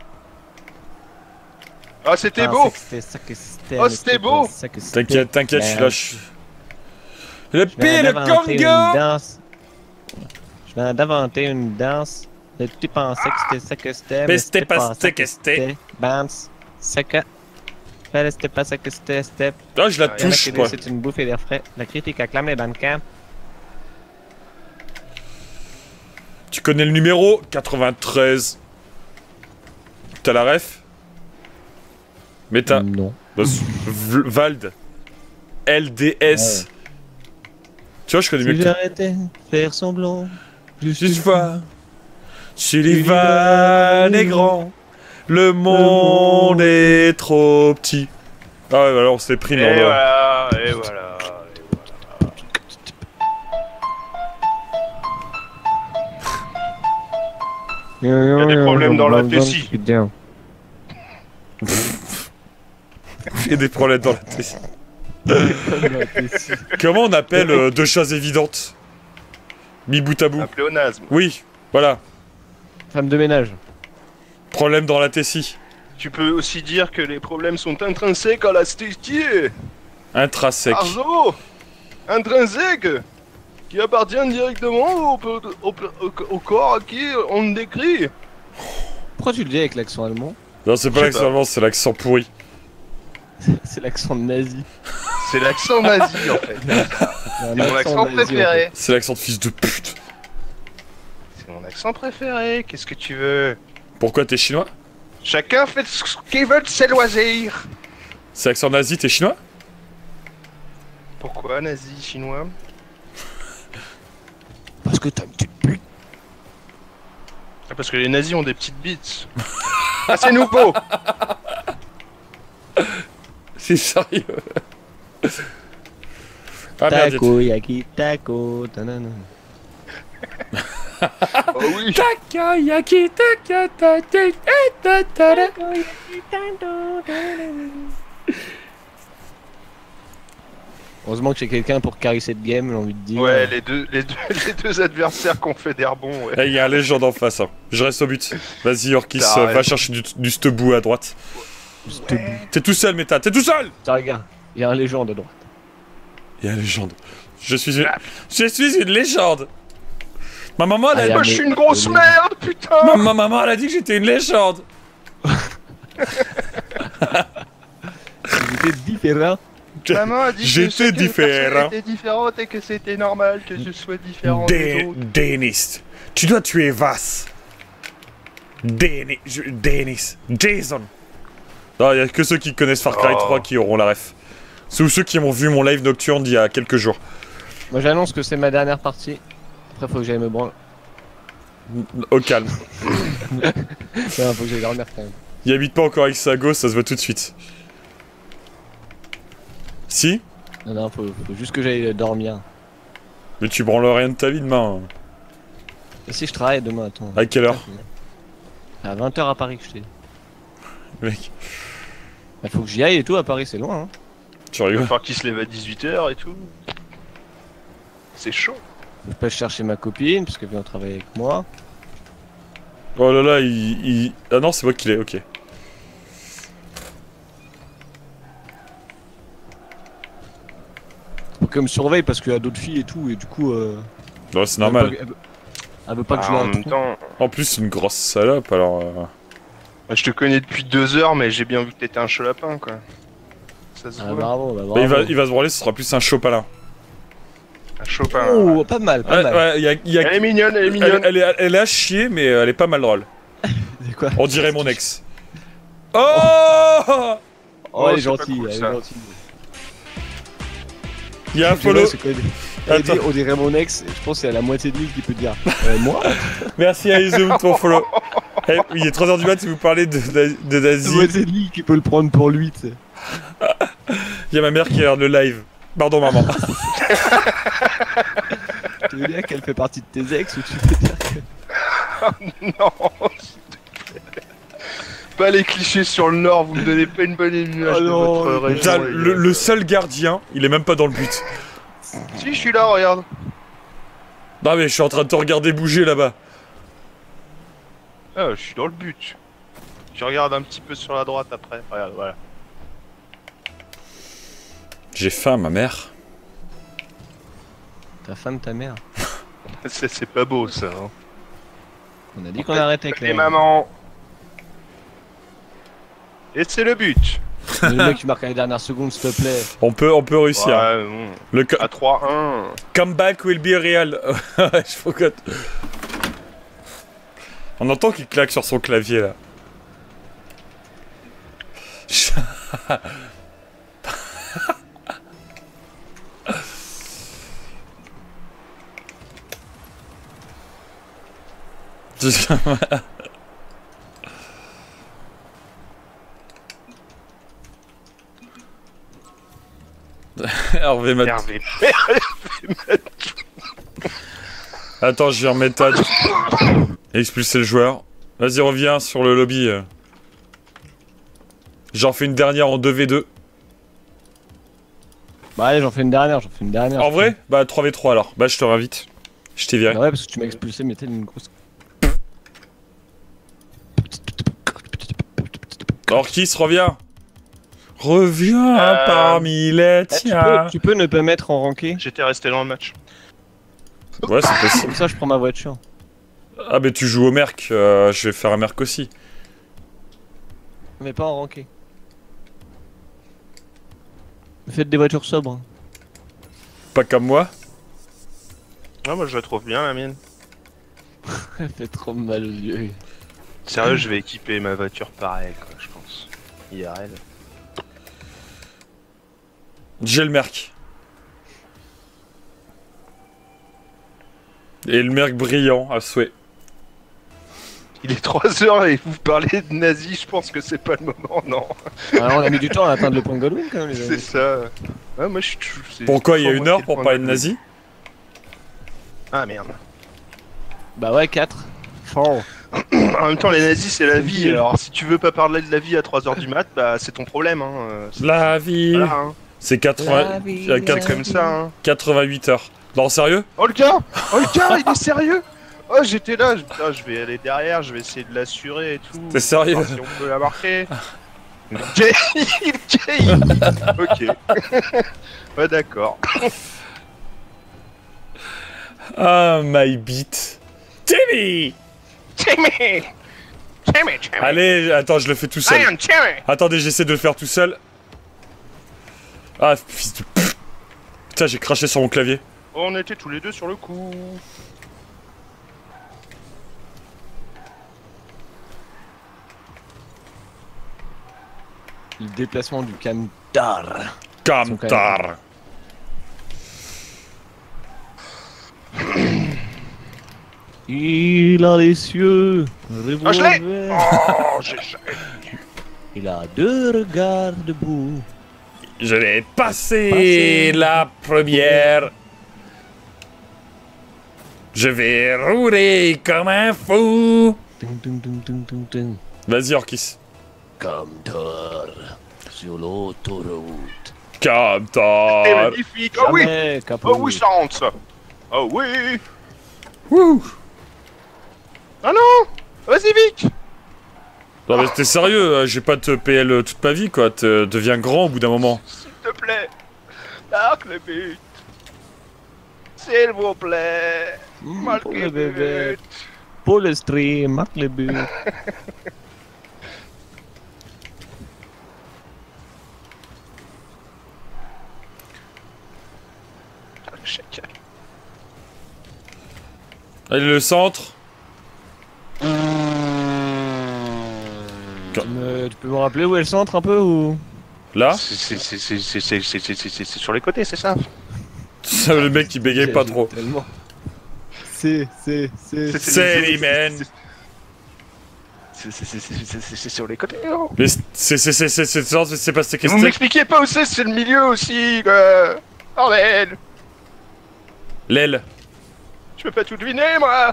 Ah, c'était beau. Oh, c'était beau. T'inquiète, je suis là. Le Je viens pire, le d'inventer une Congo. danse. Je viens d'inventer une danse. Tu pensais que c'était ça que c'était, Mais c'était pas ça que c'était. Bounce. Ça que... C'était pas ça que c'était. Ah, je la Ah, Il y en a touche, qui quoi. disent c'est une bouffée d'air frais. La critique acclame les Bandcamp. Tu connais le numéro 93. T'as la ref? Méta. Non. Vald. LDS. Tu vois, je connais mieux Si que toi. j'arrêtais de faire semblant. Juste une fois. Sullivan est grand. Le monde est trop petit. Ah ouais, alors on s'est pris, Et mais on doit- voilà, et voilà. Il y a des problèmes dans la tessie. Il y a des problèmes dans la tête. Comment on appelle deux choses évidentes? Mi bout à bout. Un pléonasme. Oui, voilà. Femme de ménage. Problème dans la tessie. Tu peux aussi dire que les problèmes sont intrinsèques à la tessie. Intrinsèque. Arzo. Intrinsèque. Qui appartient directement au corps à qui on le décrit. Pourquoi tu le dis avec l'accent allemand? Non, c'est pas Je sais l'accent pas. allemand, c'est l'accent pourri. C'est l'accent nazi. C'est l'accent nazi en fait. C'est C'est mon accent préféré. C'est l'accent de fils de pute. C'est mon accent préféré. Qu'est-ce que tu veux? Pourquoi t'es chinois? Chacun fait ce qu'il veut de ses loisirs. C'est l'accent nazi, t'es chinois? Pourquoi nazi chinois? Parce que t'as une petite pute. Ah, parce que les nazis ont des petites bites. Ah, c'est nouveau. C'est sérieux. Ah merde, Taco, yaki, taco, tanana. Oh oui. Takoyaki, takatata. Heureusement que j'ai quelqu'un pour carry cette game, j'ai envie de dire. Ouais, les deux adversaires qui ont fait des rebonds. Ouais. Eh, y a un légende en face. Hein. Je reste au but. Vas-y, Orkis, T'as va raison. chercher du stebou à droite. T'es tout seul, Méta, t'es tout seul! Tiens, regarde, il y a un légende à droite. Y a une légende. Je suis une légende! Ma maman, elle a... Ah, y a- Moi, je suis une grosse merde, putain. Ma maman, elle a dit que j'étais une légende! C'était différent. Maman a dit que J'étais chacune différent. personne était différente et que c'était normal que je sois différent des autres. Denis, tu dois tuer Vas. Denis, Jason. Non, y a que ceux qui connaissent Far Cry Oh. 3 qui auront la ref. Ou ceux qui ont vu mon live nocturne d'il y a quelques jours. Moi j'annonce que c'est ma dernière partie. Après faut que j'aille me branler. Au calme. Ouais, faut que j'aille dormir quand même. Il habite pas encore avec sa gosse, ça se voit tout de suite. Si? Non, non, faut juste que j'aille dormir. Mais tu branles rien de ta vie demain. Et si je travaille demain, attends. À quelle heure? À 20h à Paris que je t'ai dit. Mec, Bah, faut que j'y aille et tout, à Paris c'est loin hein. tu Il va rigoles. falloir qu'il se lève à 18h et tout. C'est chaud. Je peux chercher ma copine, parce qu'elle vient travailler avec moi. Oh là là, il... Ah non, c'est moi qui l'ai, ok. Faut qu'elle me surveille parce qu'il y a d'autres filles et tout, et du coup. Ouais, c'est normal. Elle veut pas que je Ah, la en même retrouve. temps, En plus, c'est une grosse salope, alors... je te connais depuis 2 heures, mais j'ai bien vu que t'étais un chaud lapin, quoi. Ça se Ah, voit. bravo, bah, Bah, bravo. il va se branler, ce sera plus un chopalin. Un chaud lapin. Oh, pas mal, pas Ouais, mal. ouais, Elle est mignonne, elle est mignonne. elle est à chier, mais elle est pas mal drôle. C'est quoi? On dirait mon ex. Oh Oh, Oh, elle est c'est pas gentille, cool, elle est ça. gentille. Il y a un Je follow. vois, c'est quoi, elle dit, Attends. on dirait mon ex, et je pense que c'est à la moitié de lui qui peut dire moi. Merci à Izoum pour follow. Eh, il est 3h du mat et vous parlez de La Nazi. moitié de lui qui peut le prendre pour lui, tu sais. Il y a ma mère qui regarde le live. Pardon maman. Tu veux dire qu'elle fait partie de tes ex ou tu veux dire que... Non, s'il te plaît. Pas les clichés sur le Nord, vous me donnez pas une bonne image Oh de non, votre Déjà, région. les gars. le seul gardien, il est même pas dans le but. Si, je suis là, regarde. Non mais je suis en train de te regarder bouger là-bas. Ah, je suis dans le but. Je regarde un petit peu sur la droite après. Regarde, voilà. J'ai faim, ma mère. Ta femme, ta mère. C'est pas beau, ça. Hein. On a dit qu'on arrêtait avec Et les... maman. Et c'est le but. Le mec qui marque à la dernière seconde, s'il te plaît. On peut réussir. Ouais, bon. Le À 3-1. comeback will be real. Ouais, je forgot. On entend qu'il claque sur son clavier là. Hervé Mat- Hervé. Attends, je vais remettre Tad. Expulser le joueur. Vas-y, reviens sur le lobby. J'en fais une dernière en 2v2. Bah allez, j'en fais une dernière, En vrai? Bah 3v3 alors. Bah je te réinvite. Je t'ai viré. Bah ouais, parce que tu m'as expulsé, mais t'es une grosse... Orkis, reviens. Reviens parmi les tiens. tu peux ne pas mettre en ranké. J'étais resté dans le match. Ouais, c'est possible. Comme ça, je prends ma voiture. Ah mais tu joues au merc. Je vais faire un merc aussi. Mais pas en ranké. Faites des voitures sobres. Pas comme moi. Ah, moi je la trouve bien la mienne. Elle fait trop mal aux yeux. Sérieux, je vais équiper ma voiture pareil, quoi, je pense. IRL. J'ai le merc. Et le merc brillant à souhait. Il est 3h et vous parlez de nazis, je pense que c'est pas le moment, non. Alors on a mis du temps à atteindre le point de Godwin quand même les C'est amis. ça. Ouais, moi je suis. Pourquoi il y a 1 heure pour parler de nazis? Ah merde. Bah ouais, 4. Fort. En même temps, les nazis c'est la vie, alors si tu veux pas parler de la vie à 3h du mat, bah c'est ton problème, hein. La vie. Voilà, hein. C'est 80... C'est comme ça, hein. 88 heures. Non, sérieux? Oh le gars il est sérieux. Oh j'étais là, putain, je vais aller derrière, je vais essayer de l'assurer et tout. T'es sérieux? Voir si on peut la marquer. Gay. Ok. Ouais d'accord. Ah, my beat. Timmy! Timmy. Allez, attends, je le fais tout seul. Lion, Timmy. Attendez, j'essaie de le faire tout seul. Ah, fils de... Putain, j'ai craché sur mon clavier. On était tous les deux sur le coup. Le déplacement du camtar. Camtar. Il a les cieux. Ah, je l'ai. revolver. Oh, j'ai. Il a 2 regards debout. Je l'ai passé la première. Je vais rouler comme un fou. Tung, tung, tung, tung, tung, tung. Vas-y, Orkis. Camtar sur l'autoroute. C'est Camtar. magnifique. Oh oui. Jamais, Capone. Oh oui, ça rentre ça. Oh oui. Wouh. Ah non. Vas-y Vic. Non mais t'es sérieux, j'ai pas te PL toute ma vie quoi, deviens grand au bout d'un moment. S'il te plaît. Marque le but. S'il vous plaît. Pour Marquez le bébé. but. Pour le stream, marque les buts. Chacun. Allez, le centre. Tu peux me rappeler où est le centre un peu ou... Là. C'est sur les côtés, c'est ça? Le mec qui bégaye pas trop. Tellement. C'est man. C'est sur les côtés. Oh. Mais c'est pas cette Et vous question. m'expliquez pas où c'est le milieu aussi, quoi. Bordel. L'aile. Je peux pas tout deviner, moi.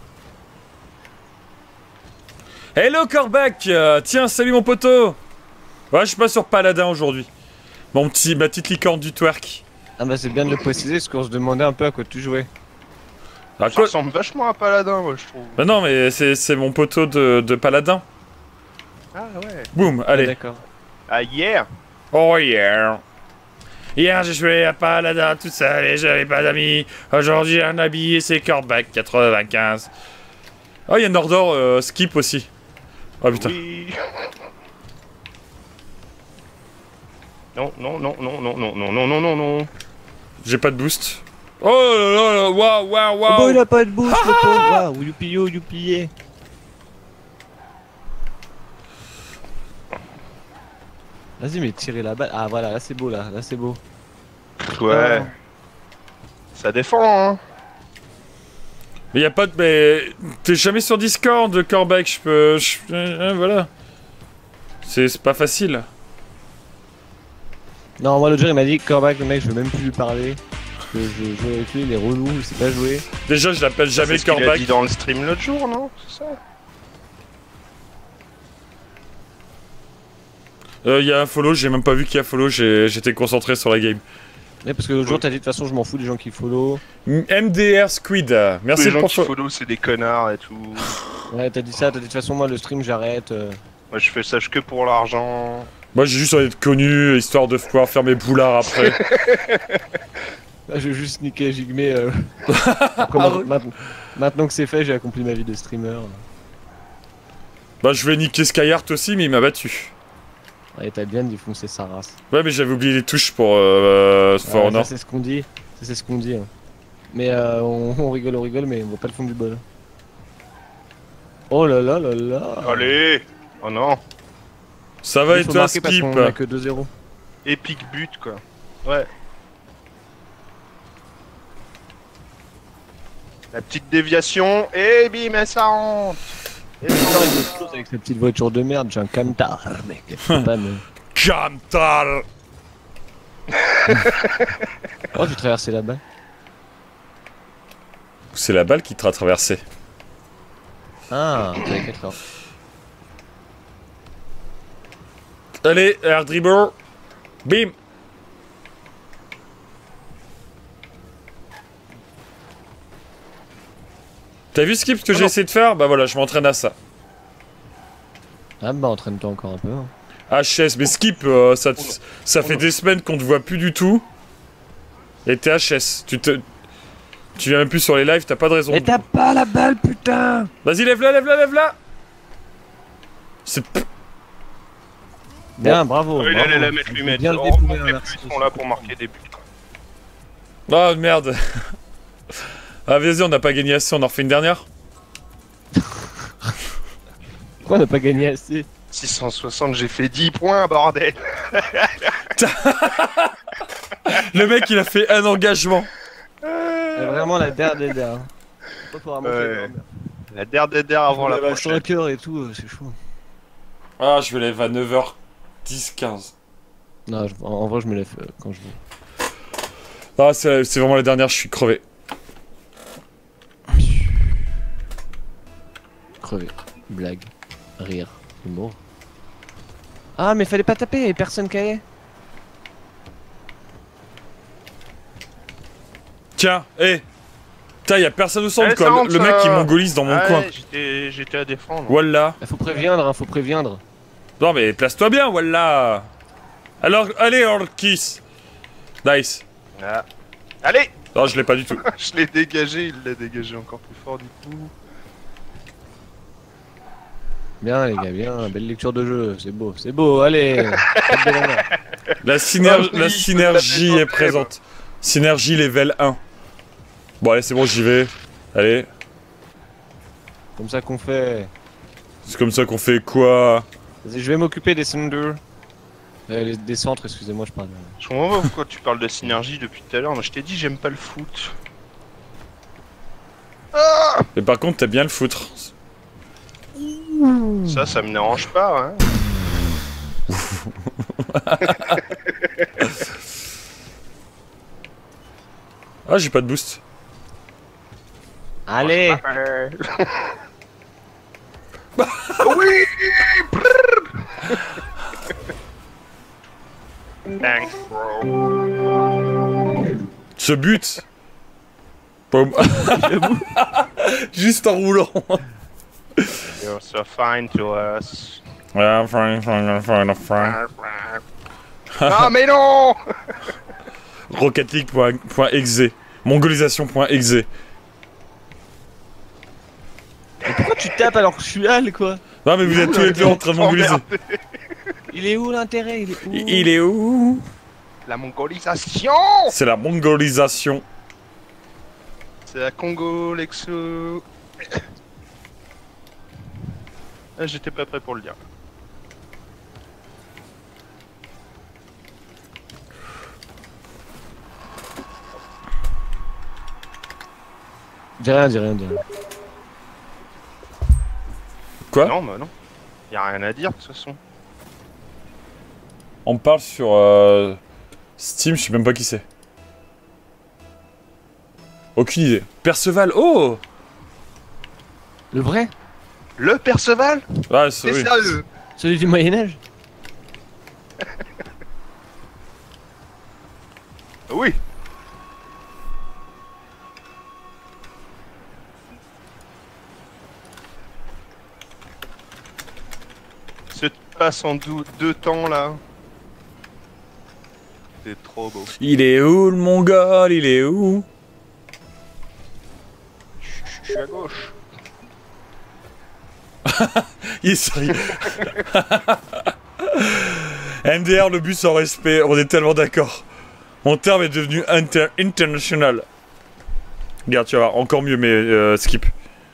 Hello Corbac. Tiens, salut mon poteau. Ouais, je suis pas sur Paladin aujourd'hui. Ma petite licorne du twerk. Ah bah c'est bien de le préciser parce qu'on se demandait un peu à quoi tu jouais. À Ça quoi? ressemble vachement à Paladin, moi, je trouve. Bah non, mais c'est mon poteau de Paladin. Ah ouais. Boum, Ah, allez. d'accord. Ah, hier. Oh yeah. Hier j'ai joué à Paladin tout seul et j'avais pas d'amis. Aujourd'hui un habit et c'est Corbac 95. Oh il y a Nordor skip aussi. Oh putain. Oui. Non, non, non, non, non, non, non, non, non, non, non. J'ai pas de boost. Oh là là là, waouh waouh Oh bah il waouh. a pas de boost le pauvre. Waouh, youpio, youpillé. Vas-y mais tirez la balle. Ah voilà, là c'est beau là c'est beau. Ouais. Ça défend, hein. Mais y a pas de... Mais... T'es jamais sur Discord, Corbac, je peux... voilà. C'est pas facile. Non moi l'autre jour il m'a dit Corbac le mec je veux même plus lui parler. Parce que je joue avec lui, il est relou, il sait pas jouer. Déjà je l'appelle jamais C'est ce qu'il a Corbac. dit dans le stream l'autre jour, non? C'est ça? Y a un follow, j'ai même pas vu qu'il y a follow, j'étais concentré sur la game. Ouais parce que l'autre jour t'as dit de toute façon je m'en fous des gens qui follow. MDR Squid, Tous merci les gens pour qui follow, c'est des connards et tout. Ouais t'as dit ça, t'as dit de toute façon moi le stream j'arrête. Moi, je fais ça que pour l'argent. Moi j'ai juste envie d'être connu, histoire de pouvoir faire mes boulards après. Là je vais juste niquer Jigme. Après, maintenant que c'est fait j'ai accompli ma vie de streamer. Bah je vais niquer Skyheart aussi mais il m'a battu. Ouais t'as bien défoncé sa race. Ouais mais j'avais oublié les touches pour For Ouais, Honor. ça c'est ce qu'on dit. Ça c'est ce qu'on dit. Hein. Mais on rigole mais on voit pas le fond du bol. Oh là là là là. Allez. Oh non. Ça va Il faut être un marquer parce skip. qu'on a que 2-0. Épique but, quoi. Ouais. La petite déviation, et bim, et ça rentre. Et ça Putain, rentre. il explose avec sa petite voiture de merde, j'ai un camtar mec. C'est pas me- Camtal. Oh j'ai traversé là-bas. C'est la balle qui te l'a traversé. Ah, t'avais 4 heures. Allez, air dribble. Bim. T'as vu Skip ce que j'ai non. essayé de faire? Bah voilà, je m'entraîne à ça. Ah bah entraîne-toi encore un peu. Hein. HS, mais Skip, ça fait des semaines qu'on te voit plus du tout. Et t'es HS. Tu viens même plus sur les lives, t'as pas de raison. Mais t'as pas la balle putain. Vas-y, lève-la, lève-la, lève-la. C'est... Bien, bravo. Oh, il bravo. allait la mettre lui mettre. Bien le Oh, dépouiller, les merci. buts sont là pour marquer des buts, quoi. Oh merde. Ah vas-y, on n'a pas gagné assez, on en refait une dernière. Pourquoi on n'a pas gagné assez? 660, j'ai fait 10 points, bordel. Le mec il a fait un engagement. C'est vraiment la der des der. Ouais. La der avant la La prochaine. 5 heures et tout, c'est chaud. Ah, je me lève à 9h10, 15. Non, en vrai je me lève quand je veux. Ah, c'est vraiment la dernière, je suis crevé. Crever. Blague. Rire. Humour. Ah mais fallait pas taper, y'a personne qui allait. Tiens, hé. Putain, y'a personne au centre Eh, quoi. ça rentre, Le mec qui ça. mongolise dans mon Ouais, coin. J'étais à défendre. Voilà. Faut préviendre, hein, faut préviendre. Non mais place-toi bien, voilà. Alors, allez, Orkis. Nice. Ah. Allez, Non, je l'ai pas du tout. Je l'ai dégagé, il l'a dégagé encore plus fort du coup. Bien les gars, bien, belle lecture de jeu, c'est beau, allez. La synergie est présente. Synergie level 1. Bon, allez, c'est bon, j'y vais. Allez. Comme ça qu'on fait. C'est comme ça qu'on fait quoi? Vas-y, je vais m'occuper des centres. Des centres, excusez-moi, je parle. Je comprends pas pourquoi tu parles de synergie depuis tout à l'heure. Moi, je t'ai dit, j'aime pas le foot. Mais par contre, t'as bien le foutre. Ça me dérange pas, hein. Ah, j'ai pas de boost. Allez. Oui. Thanks, bro. Ce but. Boum. Juste en roulant. You're so fine to us. Ouais, fine. Ah, mais non. Rocket League.exe. Mongolisation.exe. Pourquoi tu tapes alors que je suis là, quoi? Non, mais vous êtes tous les deux en train de mongoliser. Il est où l'intérêt? Il est où? La mongolisation. C'est la mongolisation. C'est la Congo Lexo. Ah, j'étais pas prêt pour le dire. Dis rien. Quoi? Non, bah non. Y a rien à dire de toute façon. On me parle sur Steam, je sais même pas qui c'est. Aucune idée. Perceval, oh! Le vrai? Le Perceval? Ah, C'est oui. sérieux? Celui du Moyen-Âge? Oui. Se passe en deux temps là. C'est trop beau. Il est où le mongol? Il est où? Je suis à gauche. Il est sérieux. MDR, le but sans respect, on est tellement d'accord. Mon terme est devenu international. Regarde, tu vas voir, encore mieux, mais skip.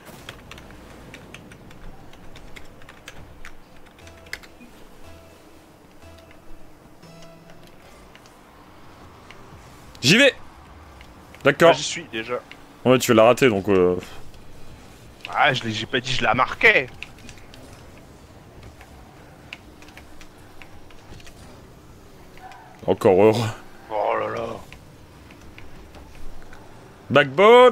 J'y vais. D'accord. J'y suis déjà. Ouais, tu vas la rater, donc... Ah, j'ai pas dit je la marquais. Encore heureux. Oh là là. Backboard.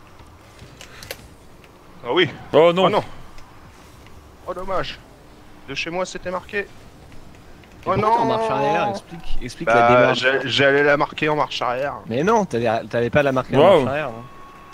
Ah oui. Oh non. Oh non. Oh dommage. De chez moi c'était marqué. Oh non. En marche arrière, explique la Bah, démarche. j'allais la marquer en marche arrière. Mais non, t'allais pas la marquer en Wow. marche arrière. Hein.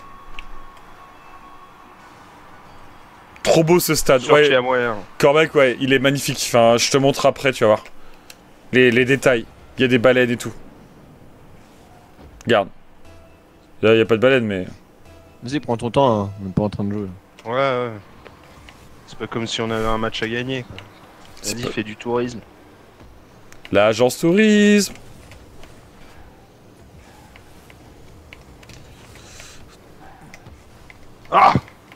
Trop beau ce stade. Sûr qu'il y Ouais, a moyen. Cormac, ouais, il est magnifique. Enfin, je te montre après, tu vas voir. Les détails. Il y a des baleines et tout. Regarde. Là, il y a pas de baleine, mais... Vas-y, prends ton temps, hein. On est pas en train de jouer. Ouais, ouais. C'est pas comme si on avait un match à gagner, quoi. Vas-y, pas- fais du tourisme. L'agence tourisme. Ah.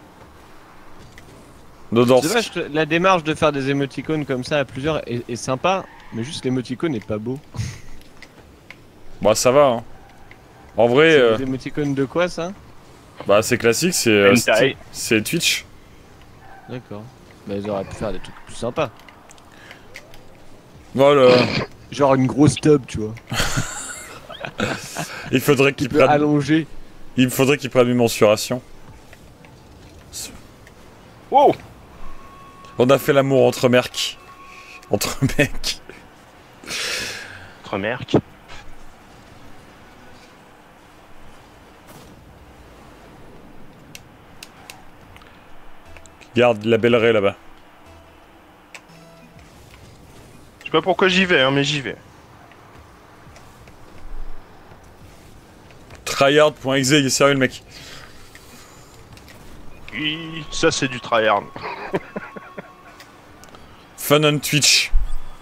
Dodors. C'est dommage que la démarche de faire des émoticônes comme ça à plusieurs est sympa, mais juste l'émoticône est pas beau. Bah, ça va, hein. En vrai, C'est des émoticônes de quoi ça? bah, c'est classique, Hentai. c'est Twitch. D'accord. Bah ils auraient pu faire des trucs plus sympas. Voilà. Genre une grosse tub, tu vois. Il faudrait qu'ils Qui peut prennent... allonger. Il faudrait qu'ils prennent une mensuration. Oh. On a fait l'amour entre mercs. Entre mecs. Entre merc. Regarde la belle raie là-bas. Je sais pas pourquoi j'y vais, hein, mais j'y vais. Tryhard.exe, il est sérieux le mec. Oui, ça c'est du tryhard. Fun on Twitch.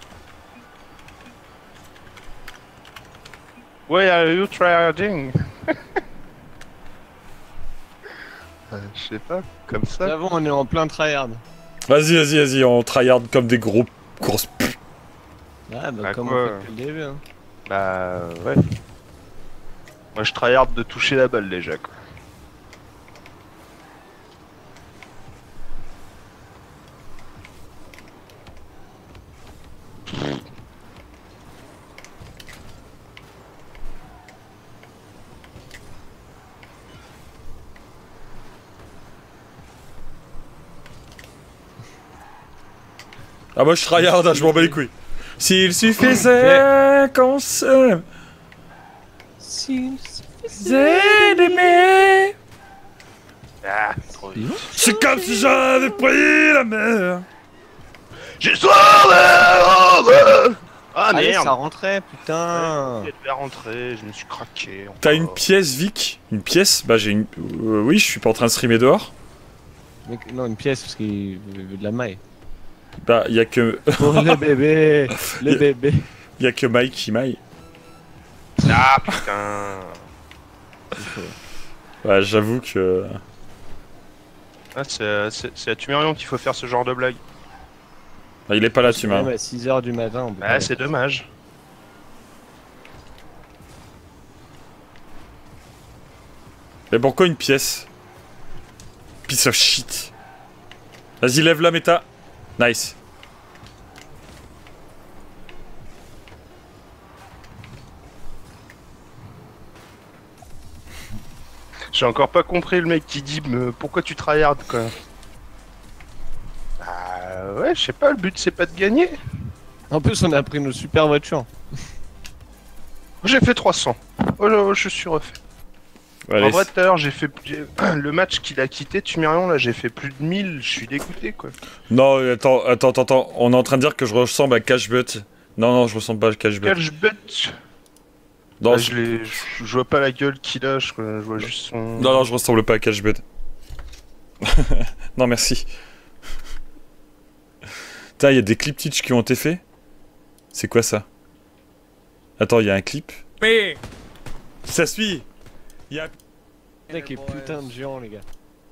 Why are you tryharding? Je sais pas, comme ça. Avant, on est en plein tryhard. Vas-y, on tryhard comme des gros grosses putes. Ah, bah, Bah, comme quoi, on fait depuis le début. Hein. Bah ouais. Moi je tryhard de toucher la balle déjà quoi. Ah moi je tryhard, hein, je m'en bats les couilles. S'il suffisait qu'on se... d'aimer. Ah, trop vite. C'est comme si j'avais pris la mer. J'ai soif de... Ah Allez, merde. ça rentrait, putain. Elle devait rentrer, je me suis craqué. T'as une pièce, Vic? Une pièce? Bah j'ai une... oui, je suis pas en train de streamer dehors. Mec, non, une pièce, parce qu'il veut de la maille. Bah y'a que... Oh, le bébé. Le bébé. Y'a que Mike qui maille. Ah putain. Ouais, j'avoue que... Ah, c'est à Tumérion qu'il faut faire ce genre de blague. Ah, il est pas là, tu m'as. Même à 6h du matin, on peut Ah, pas- c'est dommage. Mais pourquoi une pièce? Piece of shit. Vas-y, lève la méta. Nice. J'ai encore pas compris le mec qui dit pourquoi tu tryhard quoi. Ah ouais, je sais pas, le but c'est pas de gagner. En plus, on a pris nos super voitures. J'ai fait 300. Oh là, je suis refait. Allez, En vrai, tout à l'heure, le match qu'il a quitté, Tumérion, là, j'ai fait plus de 1000. Je suis dégoûté quoi. non, attends. On est en train de dire que je ressemble à Cashbutt. Non, je ressemble pas à Cashbutt. Quel but. Non, Je vois pas la gueule qu'il a, je vois juste son. non, je ressemble pas à Cashbutt. Non, merci. Putain, il y a des clips Twitch qui ont été faits. C'est quoi ça? Attends, il y a un clip. Ça suit. Il y a... Mec est putain de géant, les gars.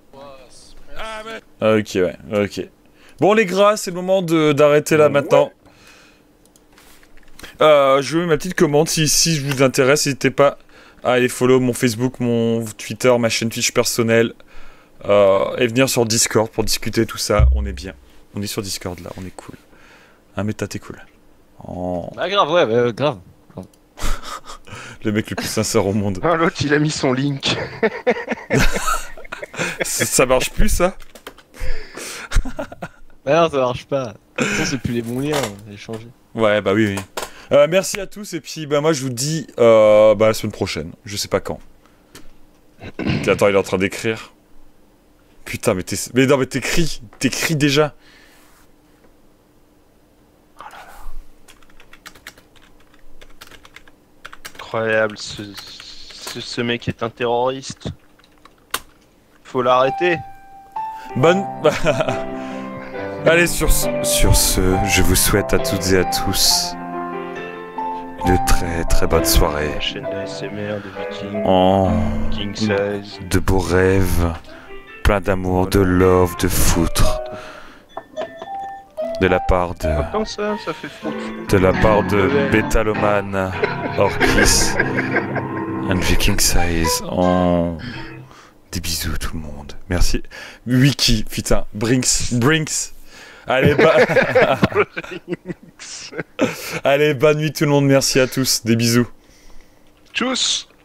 Ah, ok, ouais, ok. Bon, les gras, c'est le moment d'arrêter là maintenant. Je veux ma petite commande. Si je vous intéresse, n'hésitez pas à aller follow mon Facebook, mon Twitter, ma chaîne Twitch personnelle. Et venir sur Discord pour discuter tout ça. On est bien. On est sur Discord là, on est cool. Un méta, t'es cool. Oh. Bah, grave, ouais, bah, grave. Le mec le plus sincère au monde. Ah, l'autre, il a mis son link. Ça marche plus ça? Bah, non, ça marche pas. De toute façon, c'est plus les bons liens, j'ai changé. Ouais, bah oui. Merci à tous et puis bah moi je vous dis la semaine prochaine. Je sais pas quand. Attends, il est en train d'écrire. Putain, mais t'écris déjà. Incroyable, ce mec est un terroriste. Faut l'arrêter. Bonne... Allez, sur ce, je vous souhaite à toutes et à tous une très très bonne soirée. La chaîne d'ASMR de Viking, Oh, King Size. de beaux rêves, plein d'amour, de love, de foutre. De la part de... Attends ça fait fou. De la part de Betaloman, Orkis, and Viking Size. Oh. Des bisous tout le monde. Merci. Wiki, putain. Brinks. Allez, Allez, bonne nuit tout le monde. Merci à tous. Des bisous. Tchuss.